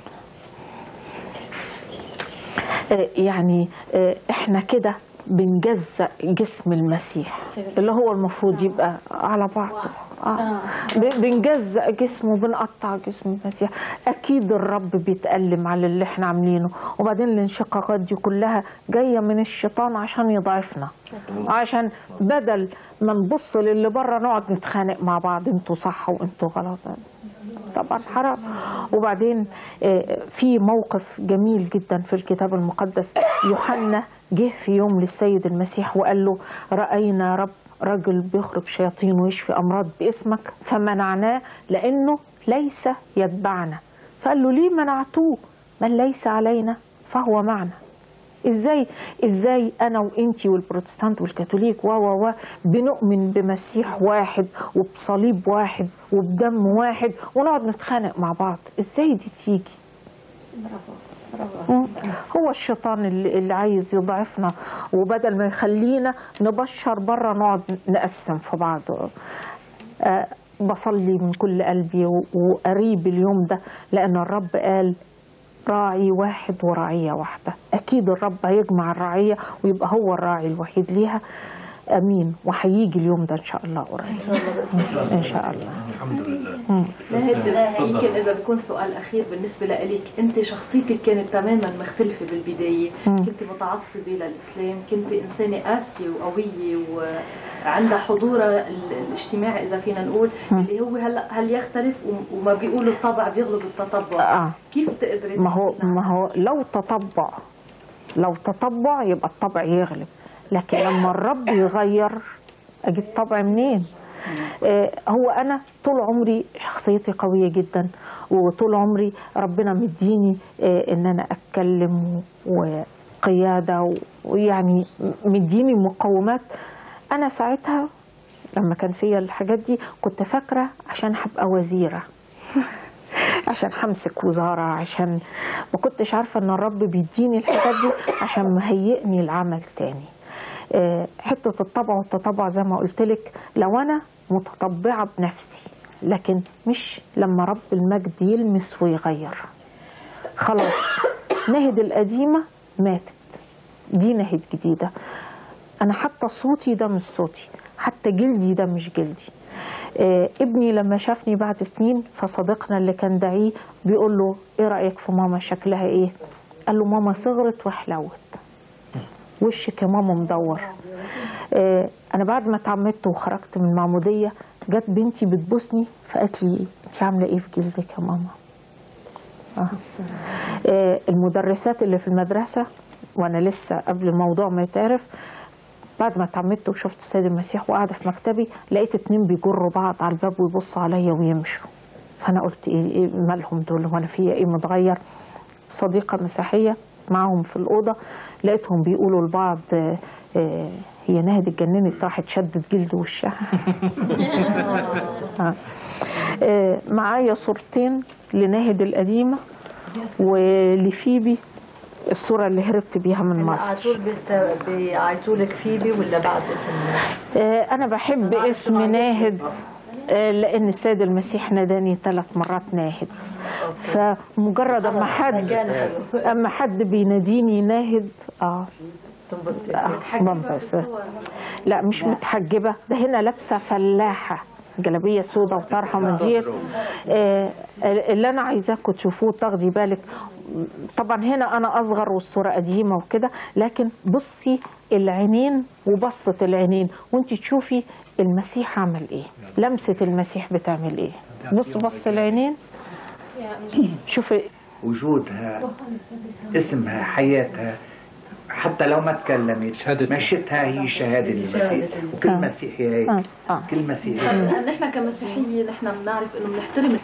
يعني احنا كده بنجزأ جسم المسيح اللي هو المفروض يبقى على بعضه. آه. بنجزأ جسمه وبنقطع جسم المسيح. أكيد الرب بيتألم على اللي احنا عاملينه، وبعدين الانشقاقات دي كلها جاية من الشيطان عشان يضعفنا، عشان بدل ما نبص للي بره نقعد نتخانق مع بعض، انتوا صح وانتوا غلط. طبعا حرام. وبعدين في موقف جميل جدا في الكتاب المقدس، يوحنا جه في يوم للسيد المسيح وقال له رأينا رب رجل بيخرج شياطين ويشفي أمراض باسمك فمنعناه لأنه ليس يتبعنا. فقال له ليه منعتوه؟ من ليس علينا فهو معنا. ازاي ازاي انا وانتي والبروتستانت والكاثوليك و و و بنؤمن بمسيح واحد وبصليب واحد وبدم واحد ونقعد نتخانق مع بعض؟ ازاي دي تيجي؟ هو الشيطان اللي, اللي عايز يضعفنا، وبدل ما يخلينا نبشر بره نقعد نقسم في بعض. أه بصلي من كل قلبي وقريب اليوم ده، لأن الرب قال راعي واحد ورعية واحدة. أكيد الرب هيجمع الرعية ويبقى هو الراعي الوحيد ليها. أمين. وهيجي اليوم ده إن شاء الله قريب إن شاء الله. الحمد لله. نهد يمكن إذا بكون سؤال أخير بالنسبة لك، أنت شخصيتك كانت تماما مختلفة بالبداية، كنت متعصبة للإسلام، كنت إنسانة قاسية وقوية وعندها حضور الاجتماعي إذا فينا نقول، اللي هو هلا هل يختلف وما بيقولوا الطبع بيغلب التطبع. آه. كيف تقدري؟ ما هو ما هو لو تطبع لو تطبع يبقى الطبع يغلب، لكن لما الرب يغير اجيب طبع منين؟ آه هو أنا طول عمري شخصيتي قوية جدا، وطول عمري ربنا مديني آه إن أنا أتكلم وقيادة، ويعني مديني مقومات. أنا ساعتها لما كان فيا الحاجات دي كنت فاكرة عشان هبقى وزيرة عشان همسك وزارة، عشان ما كنتش عارفة ان الرب بيديني الحاجات دي عشان مهيئني العمل تاني. حتة الطبع والتطبع زي ما قلت لك، لو انا متطبعة بنفسي، لكن مش لما رب المجد يلمس ويغير. خلاص نهد القديمة ماتت، دي نهد جديدة. انا حتى صوتي ده مش صوتي، حتى جلدي ده مش جلدي. آه ابني لما شافني بعد سنين، فصديقنا اللي كان دعيه بيقول له ايه رأيك في ماما شكلها ايه؟ قال له ماما صغرت وحلوت، وشك يا ماما مدور. آه انا بعد ما اتعمدت وخرجت من المعمودية، جت بنتي بتبوسني فقالت لي انت عاملة ايه في جلدك يا ماما؟ آه. آه المدرسات اللي في المدرسة، وانا لسه قبل الموضوع ما يتعرف، بعد ما اتعمدت وشفت السيد المسيح وقاعده في مكتبي، لقيت اتنين بيجروا بعض على الباب ويبصوا عليا ويمشوا. فانا قلت ايه, إيه مالهم دول؟ وانا فيا ايه متغير؟ صديقه مسيحيه معاهم في الاوضه، لقيتهم بيقولوا لبعض اه اه هي ناهد اتجننت راحت شدت جلد وشها. اه معايا صورتين لناهد القديمه ولفيبي، الصورة اللي هربت بيها من مصر. على طول بيعيطوا لك فيبي ولا بعد اسم ناهد؟ آه أنا بحب اسم ناهد آه لأن السيد المسيح ناداني ثلاث مرات ناهد، فمجرد أما حد أما حد بيناديني ناهد اه بنبسط. لا مش متحجبة، ده هنا لابسة فلاحة، جلابيه سودا وطرحه منديل. آه اللي انا عايزاكم تشوفوه تاخدي بالك، طبعا هنا انا اصغر والصوره قديمه وكده، لكن بصي العينين وبصه العينين وانت تشوفي المسيح عمل ايه، لمسه المسيح بتعمل ايه. بص بص العينين، شوفي وجودها، اسمها، حياتها، حتى لو ما تكلمت مشيتها هي شهاده للمسيح. وكل مسيحي هيك، آه. آه. كل مسيحي. نحن كمسيحيين نحن بنعرف انه بنحترم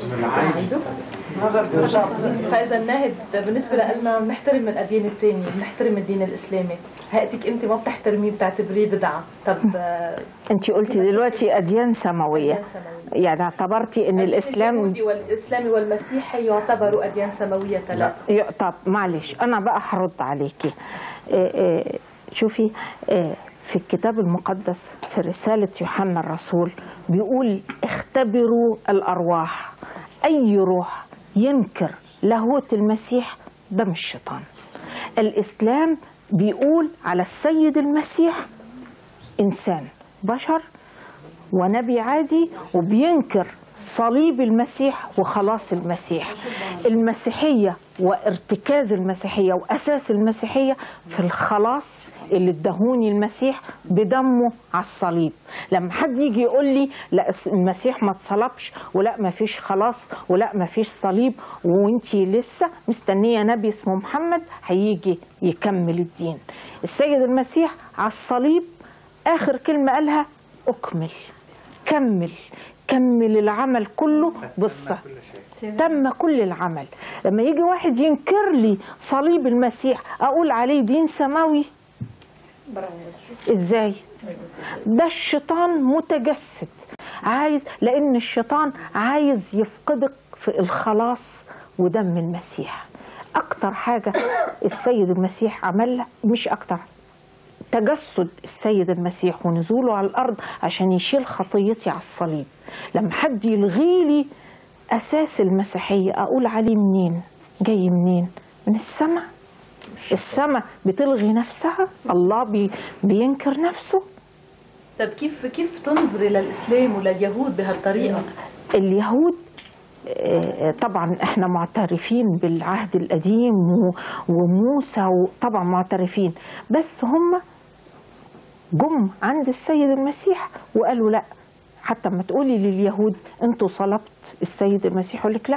فاذا الناهد بالنسبه لنا بنحترم الاديان الثانيه، بنحترم الدين الاسلامي. هاتك انت ما بتحترميه بتعتبريه بدعه. طب انت قلتي دلوقتي اديان سماويه، يعني اعتبرتي ان الاسلام اليهودي والاسلامي والمسيحي يعتبروا اديان سماويه ثلاثه. طب معلش انا بقى هرد عليكي. شوفي في الكتاب المقدس في رسالة يوحنا الرسول بيقول اختبروا الأرواح، أي روح ينكر لاهوت المسيح ده مش شيطان. الإسلام بيقول على السيد المسيح إنسان بشر ونبي عادي، وبينكر صليب المسيح وخلاص المسيح. المسيحية وارتكاز المسيحية وأساس المسيحية في الخلاص اللي ادهوني المسيح بدمه على الصليب. لما حد يجي يقول لي لا المسيح ما اتصلبش ولا ما فيش خلاص ولا ما فيش صليب وانتي لسه مستنية نبي اسمه محمد هيجي يكمل الدين. السيد المسيح على الصليب آخر كلمة قالها أكمل، كمل كمل العمل كله بالصلاة، تم كل العمل. لما يجي واحد ينكر لي صليب المسيح أقول عليه دين سماوي؟ إزاي؟ ده الشيطان متجسد، عايز، لأن الشيطان عايز يفقدك في الخلاص ودم المسيح. أكتر حاجة السيد المسيح عملها، مش أكتر، تجسد السيد المسيح ونزوله على الأرض عشان يشيل خطيتي على الصليب. لما حد يلغي لي أساس المسيحية أقول عليه منين؟ جاي منين؟ من السماء. السماء بتلغي نفسها، الله بي بينكر نفسه. طب كيف كيف تنظري للإسلام ولليهود بهالطريقة؟ اليهود طبعا احنا معترفين بالعهد القديم وموسى، طبعا معترفين، بس هم جم عند السيد المسيح وقالوا لا. حتى ما تقولي لليهود انتوا صلبت السيد المسيح يقول لك لا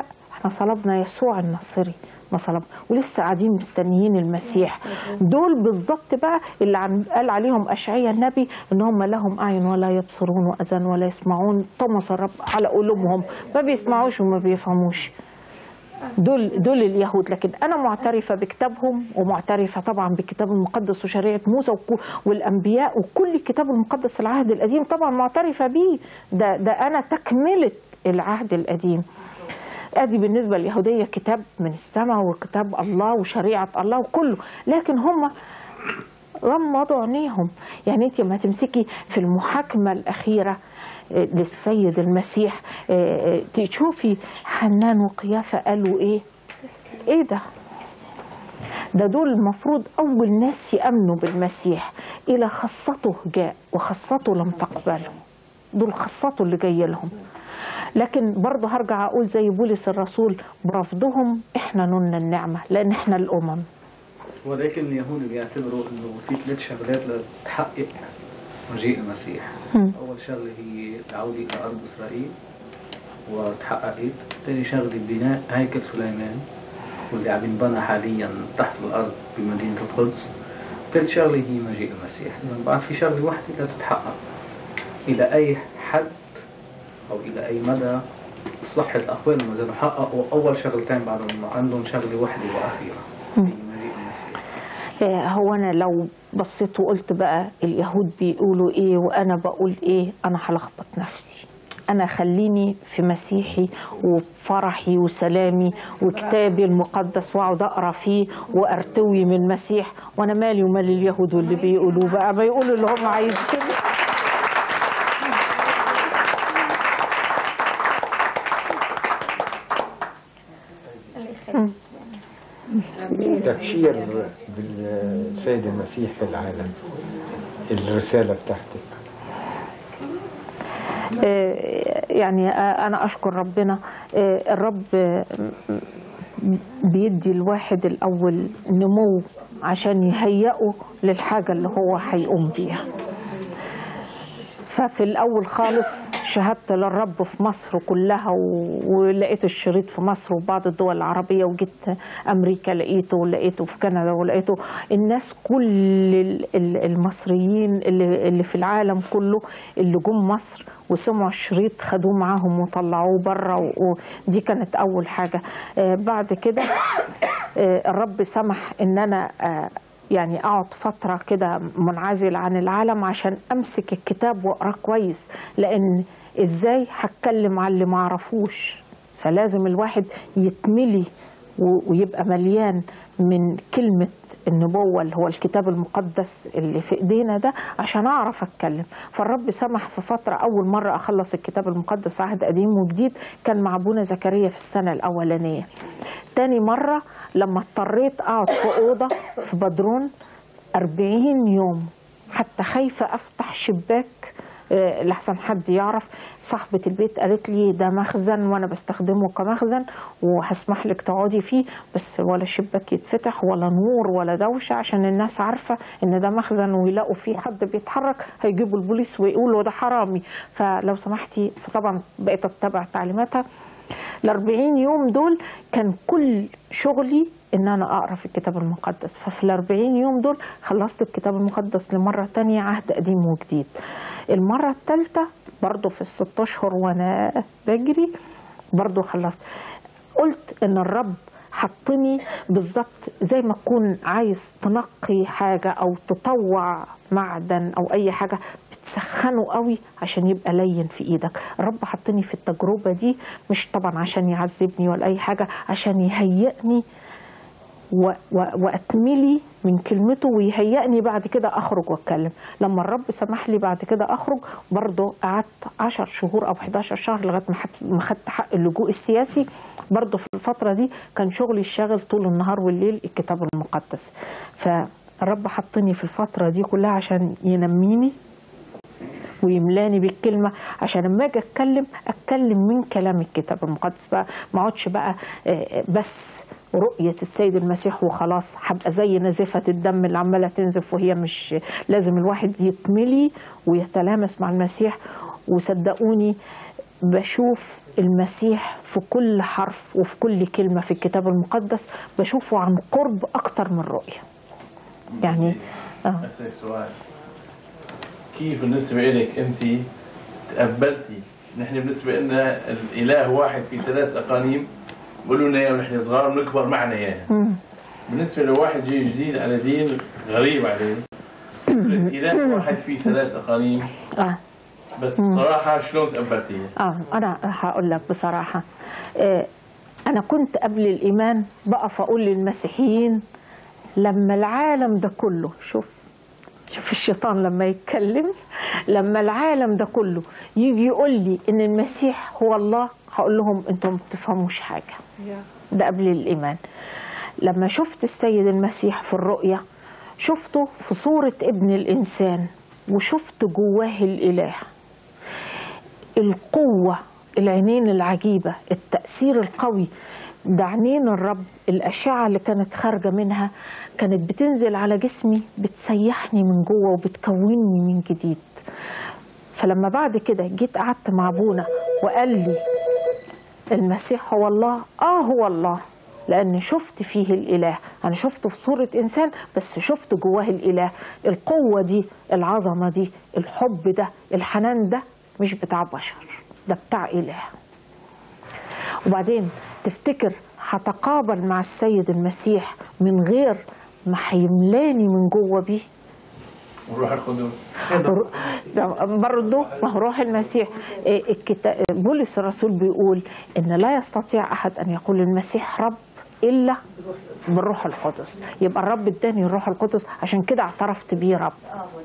احنا صلبنا يسوع الناصري، ما صلب، ولسه قاعدين مستنيين المسيح. دول بالظبط بقى اللي عن قال عليهم أشعياء النبي ان هم لهم اعين ولا يبصرون واذان ولا يسمعون، طمس الرب على قلوبهم، ما بيسمعوش وما بيفهموش. دول دول اليهود. لكن انا معترفه بكتابهم، ومعترفه طبعا بالكتاب المقدس وشريعه موسى والانبياء وكل الكتاب المقدس العهد القديم طبعا معترفه بيه. ده ده انا تكمله العهد القديم. ادي بالنسبه لليهوديه كتاب من السماء وكتاب الله وشريعه الله وكله، لكن هم غمضوا عينيهم. يعني انت لما تمسكي في المحاكمه الاخيره للسيد المسيح تشوفي حنان وقيافه قالوا ايه؟ ايه ده؟ ده دول المفروض اول ناس يامنوا بالمسيح، الى خاصته جاء وخاصته لم تقبله. دول خاصته اللي جاي لهم. لكن برضه هرجع اقول زي بولس الرسول برفضهم احنا نلنا النعمه لان احنا الامم. ولكن اليهود بيعتبروا انه في ثلاث شغلات لتحقق مجيء المسيح. م. اول شغله هي العوده الى ارض اسرائيل وتحققت. ثاني شغله بناء هيكل سليمان واللي عم ينبنى حاليا تحت الارض بمدينه القدس. ثالث شغله هي مجيء المسيح. اذا بعد في شغله واحده لتتحقق. الى اي حد او الى اي مدى صح الاقوال انه اذا حققوا اول شغلتين بعدهم عندهم شغله واحده واخيره. هو أنا لو بصيت وقلت بقى اليهود بيقولوا إيه وأنا بقول إيه، أنا هلخبط نفسي. أنا خليني في مسيحي وفرحي وسلامي وكتابي المقدس وأقعد أقرأ فيه وأرتوي من المسيح، وأنا مالي ومال اليهود واللي بيقولوا بقى بيقولوا اللي هم عايزين. تبشير بالسيد المسيح في العالم، الرسالة بتاعتك. يعني أنا أشكر ربنا. الرب بيدي الواحد الأول نمو عشان يهيئه للحاجة اللي هو هيقوم بيها. ففي الأول خالص شهدت للرب في مصر كلها، ولقيت الشريط في مصر وبعض الدول العربية، وجيت أمريكا لقيته، ولقيته في كندا، ولقيته الناس كل المصريين اللي في العالم كله اللي جم مصر وسمعوا الشريط خدوه معاهم وطلعوه بره، ودي كانت أول حاجة. بعد كده الرب سمح إن أنا يعني اقعد فتره كده منعزل عن العالم عشان امسك الكتاب واقراه كويس، لان ازاي هتكلم على اللي ما اعرفوش؟ فلازم الواحد يتملي ويبقى مليان من كلمه النبوه اللي هو الكتاب المقدس اللي في ايدينا ده عشان اعرف اتكلم. فالرب سمح في فتره اول مره اخلص الكتاب المقدس عهد قديم وجديد كان مع ابونا زكريا في السنه الاولانيه. تاني مره لما اضطريت اقعد في اوضه في بدرون أربعين يوم، حتى خايفه افتح شباك لحسن حد يعرف. صاحبة البيت قالت لي ده مخزن وانا بستخدمه كمخزن وهسمح لك تقعدي فيه، بس ولا شباك يتفتح ولا نور ولا دوشه، عشان الناس عارفه ان ده مخزن ويلاقوا فيه حد بيتحرك هيجيبوا البوليس ويقولوا ده حرامي، فلو سمحتي. فطبعا بقيت اتبع تعليماتها. الأربعين يوم دول كان كل شغلي ان انا اقرا في الكتاب المقدس. ففي الأربعين يوم دول خلصت الكتاب المقدس لمره تانية عهد قديم وجديد. المره الثالثه برضو في الست اشهر وانا بجري برضو خلصت. قلت ان الرب حطني بالظبط زي ما تكون عايز تنقي حاجه او تطوع معدن او اي حاجه بتسخنه قوي عشان يبقى لين في ايدك. الرب حطني في التجربه دي مش طبعا عشان يعذبني ولا اي حاجه، عشان يهيئني واتملي من كلمته ويهيئني بعد كده اخرج واتكلم. لما الرب سمح لي بعد كده اخرج برضه قعدت عشر شهور او حداشر شهر لغايه ما خدت حق اللجوء السياسي. برضه في الفتره دي كان شغلي الشاغل طول النهار والليل الكتاب المقدس. فالرب حطني في الفتره دي كلها عشان ينميني ويملاني بالكلمه، عشان لما اجي اتكلم اتكلم من كلام الكتاب المقدس بقى، ما اقعدش بقى بس رؤيه السيد المسيح وخلاص، هبقى زي نزفه الدم اللي عماله تنزف وهي مش. لازم الواحد يتملي ويتلامس مع المسيح. وصدقوني بشوف المسيح في كل حرف وفي كل كلمة في الكتاب المقدس، بشوفه عن قرب أكتر من رؤية. يعني اه أسألك سؤال، كيف بالنسبة لك أنت تقبلتي؟ نحن بالنسبة لنا الإله واحد في ثلاث أقانيم، بقولوا لنا إياه ونحن صغار ونكبر معنا إياها. بالنسبة لواحد جاي جديد على دين غريب عليه، الإله واحد في ثلاث أقانيم. آه. بس بصراحة شلون تقبلتيها؟ اه أنا هقول لك بصراحة، آه أنا كنت قبل الإيمان بقف أقول للمسيحيين لما العالم ده كله، شوف شوف الشيطان لما يتكلم، لما العالم ده كله يجي يقول لي إن المسيح هو الله، هقول لهم أنتم ما بتفهموش حاجة. ده قبل الإيمان. لما شفت السيد المسيح في الرؤية، شفته في صورة ابن الإنسان وشفت جواه الإله، القوة، العينين العجيبة، التأثير القوي. ده عينين الرب، الأشعة اللي كانت خارجة منها كانت بتنزل على جسمي بتسيحني من جوه وبتكونني من جديد. فلما بعد كده جيت قعدت مع ابونا وقال لي المسيح هو الله، اه هو الله، لأن شفت فيه الإله. أنا شفته في صورة إنسان بس شفت جواه الإله. القوة دي، العظمة دي، الحب ده، الحنان ده مش بتاع بشر، ده بتاع إله. وبعدين تفتكر هتقابل مع السيد المسيح من غير ما هيملاني من جوه بيه؟ وروح القدس برضه، ما هو روح المسيح. الكتاب بولس الرسول بيقول ان لا يستطيع احد ان يقول المسيح رب الا بالروح القدس. يبقى الرب اداني الروح القدس، عشان كده اعترفت بيه رب.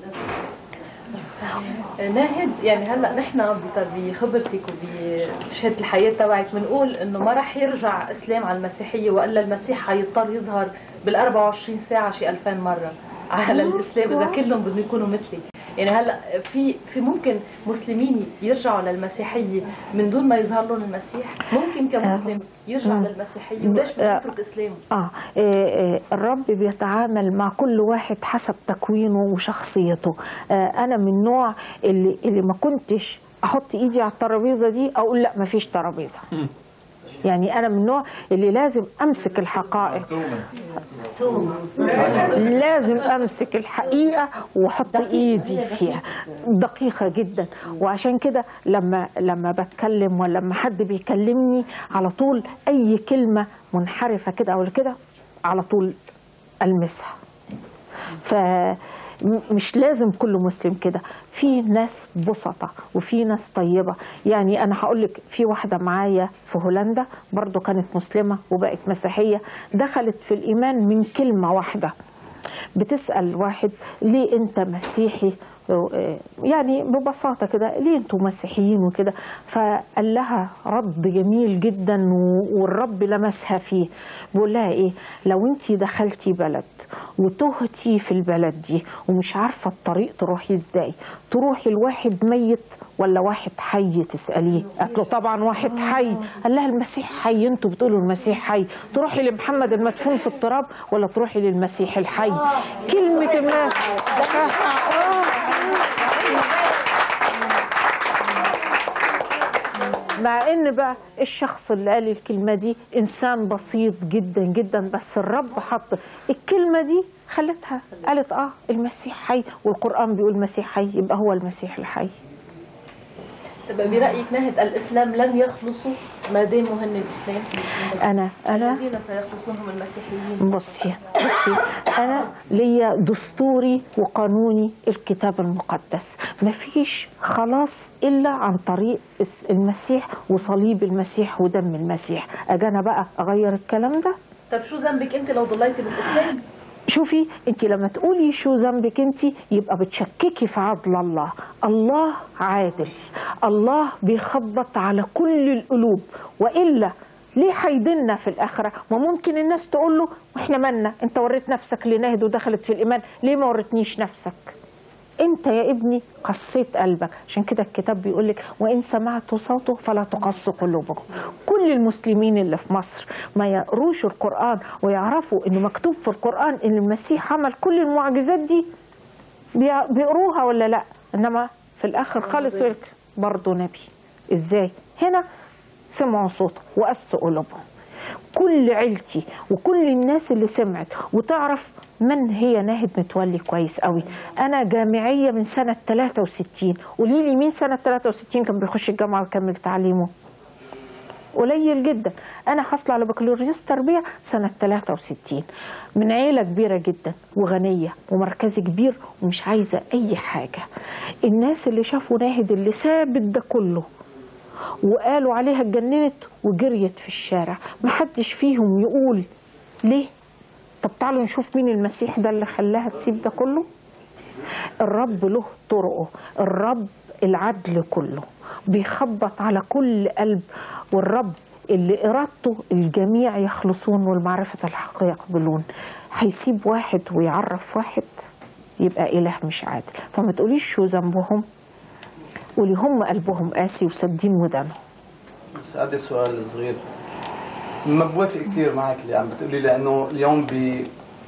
ناهد، يعني هلا نحن بخبرتك وبشهاده الحياه تبعك بنقول انه ما راح يرجع اسلام على المسيحيه، والا المسيح حيضطر يظهر بال أربعة وعشرين ساعه شي ألفين مره على الاسلام اذا كلهم بدهم يكونوا مثلي. يعني هلا في في ممكن مسلمين يرجعوا للمسيحيه من دون ما يظهر لهم المسيح؟ ممكن كمسلم يرجع للمسيحيه وليش بده يترك اسلامه؟ اه إيه، الرب بيتعامل مع كل واحد حسب تكوينه وشخصيته. آه انا من النوع اللي اللي ما كنتش احط ايدي على الترابيزه دي اقول لا ما فيش ترابيزه. يعني أنا من النوع اللي لازم أمسك الحقائق، لازم أمسك الحقيقة وأحط إيدي فيها، دقيقة جدا. وعشان كده لما لما بتكلم ولا لما حد بيكلمني على طول أي كلمة منحرفة كده أو كده على طول ألمسها. ف مش لازم كل مسلم كده، في ناس بسطة وفي ناس طيبة. يعني أنا هقول لك في واحدة معايا في هولندا برضو كانت مسلمة وبقت مسيحية، دخلت في الإيمان من كلمة واحدة. بتسأل واحد ليه أنت مسيحي؟ يعني ببساطة كده ليه أنتوا مسيحيين وكده؟ فقال لها رد جميل جدا والرب لمسها فيه. بقول لها إيه؟ لو أنت دخلتي بلد وتهتي في البلد دي ومش عارفة الطريق تروحي إزاي، تروحي لواحد ميت ولا واحد حي تسأليه؟ قالت له طبعا واحد حي. قال لها المسيح حي، أنتوا بتقولوا المسيح حي، تروحي لمحمد المدفون في التراب ولا تروحي للمسيح الحي؟ كلمة ما مع ان بقى الشخص اللي قال الكلمه دي انسان بسيط جدا جدا، بس الرب حط الكلمه دي خلتها قالت اه المسيح حي والقران بيقول المسيح حي، يبقى هو المسيح الحي. طب برايك ناهد الاسلام لن يخلصوا ما داموا هن الاسلام؟ انا انا الذين سيخلصون هم المسيحيين. بصي بصي انا ليا دستوري وقانوني الكتاب المقدس، مفيش خلاص الا عن طريق المسيح وصليب المسيح ودم المسيح. اجي انا بقى اغير الكلام ده؟ طب شو ذنبك انت لو ضليتي بالاسلام؟ شوفي انت لما تقولي شو ذنبك انت يبقى بتشككي في عدل الله. الله عادل، الله بيخبط على كل القلوب، والا ليه هيدلنا في الاخره؟ ما ممكن الناس تقول له واحنا مالنا، انت وريت نفسك لناهد ودخلت في الايمان، ليه ما وريتنيش نفسك؟ انت يا ابني قسيت قلبك. عشان كده الكتاب بيقول لك وان سمعتوا صوته فلا تقسوا قلوبكم. كل المسلمين اللي في مصر ما يقروش القران ويعرفوا انه مكتوب في القران ان المسيح عمل كل المعجزات دي، بيقروها ولا لا؟ انما في الاخر خالص برضه نبي. ازاي؟ هنا سمعوا صوته وقسوا قلوبهم. كل عيلتي وكل الناس اللي سمعت وتعرف من هي ناهد متولي كويس قوي. انا جامعيه من سنه ثلاثة وستين، قولي لي مين سنه ثلاثة وستين كان بيخش الجامعه ويكمل تعليمه؟ قليل جدا. انا حاصله على بكالوريوس تربيه سنه ثلاثة وستين، من عيله كبيره جدا وغنيه ومركزي كبير ومش عايزه اي حاجه. الناس اللي شافوا ناهد اللي سابت ده كله وقالوا عليها اتجننت وجريت في الشارع، ما حدش فيهم يقول ليه؟ طب تعالوا نشوف مين المسيح ده اللي خلاها تسيب ده كله. الرب له طرقه، الرب العدل كله بيخبط على كل قلب، والرب اللي إرادته الجميع يخلصون والمعرفة الحق يقبلون. هيسيب واحد ويعرف واحد؟ يبقى إله مش عادل. فما تقوليش شو ذنبهم، قولي هم قلبهم قاسي وسدين ودانهم. بس عندي سؤال صغير، ما بوافق كثير معك اللي عم بتقولي، لأنه اليوم ب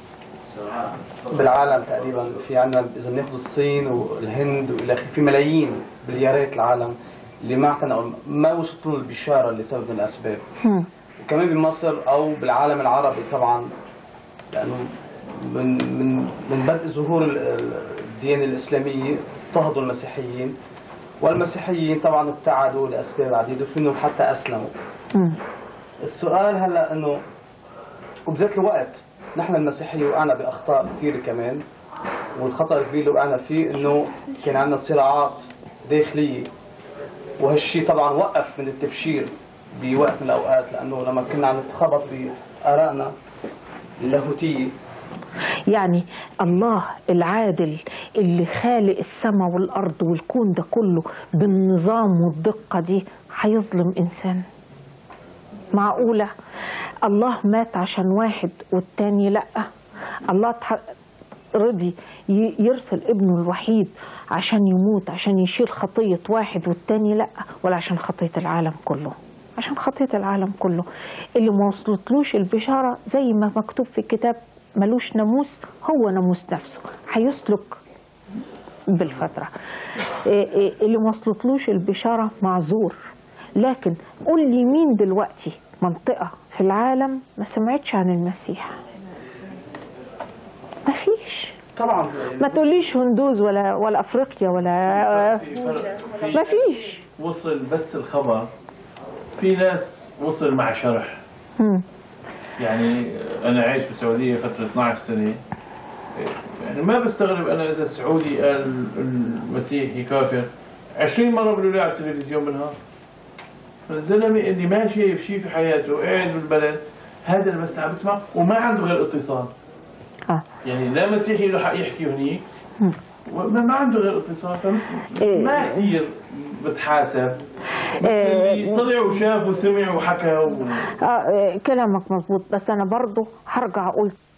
بالعالم تقريبا في عندنا اذا بناخذ الصين والهند والى اخره في ملايين مليارات العالم اللي ما اعتنقوا ما وصلوا البشاره لسبب من الاسباب. وكمان بمصر او بالعالم العربي طبعا، لانه من من من بدء ظهور الديانه الاسلاميه اضطهدوا المسيحيين، والمسيحيين طبعا ابتعدوا لاسباب عديده وفيهم حتى اسلموا. السؤال هلا انه وبذات الوقت نحن المسيحية وقعنا بأخطاء كثير كمان، والخطأ الكبير اللي وقعنا فيه إنه كان عندنا صراعات داخلية، وهالشيء طبعا وقف من التبشير بوقت من الأوقات، لأنه لما كنا عم نتخبط بآرائنا اللاهوتية. يعني الله العادل اللي خالق السماء والأرض والكون ده كله بالنظام والدقة دي هيظلم إنسان؟ معقولة؟ الله مات عشان واحد والتاني لأ. الله رضي يرسل ابنه الوحيد عشان يموت، عشان يشيل خطية واحد والتاني لأ، ولا عشان خطية العالم كله؟ عشان خطية العالم كله. اللي ما وصلتلوش البشارة زي ما مكتوب في الكتاب ملوش ناموس، هو ناموس نفسه هيسلك بالفترة. اللي ما وصلتلوش البشارة معذور. لكن قول لي مين دلوقتي منطقة في العالم ما سمعتش عن المسيح؟ ما فيش طبعا. ما تقوليش هندوز ولا ولا افريقيا ولا ما فيش. وصل بس الخبر، في ناس وصل مع شرح. يعني انا عايش بالسعوديه فتره اثنعش سنه، يعني ما بستغرب انا اذا السعودي قال المسيحي كافر عشرين مره بيقولوا لي على التلفزيون بالنهار. الزلمه اللي ما شايف شيء في حياته قاعد بالبلد، هذا اللي بس عم بسمع وما عنده غير اتصال. اه يعني لا مسيحي له حق يحكي هنيك ما عنده غير اتصال، ما كثير بتحاسب. بس اللي طلع وشاف وسمع وحكى و... اه كلامك مضبوط، بس انا برضه هرجع اقول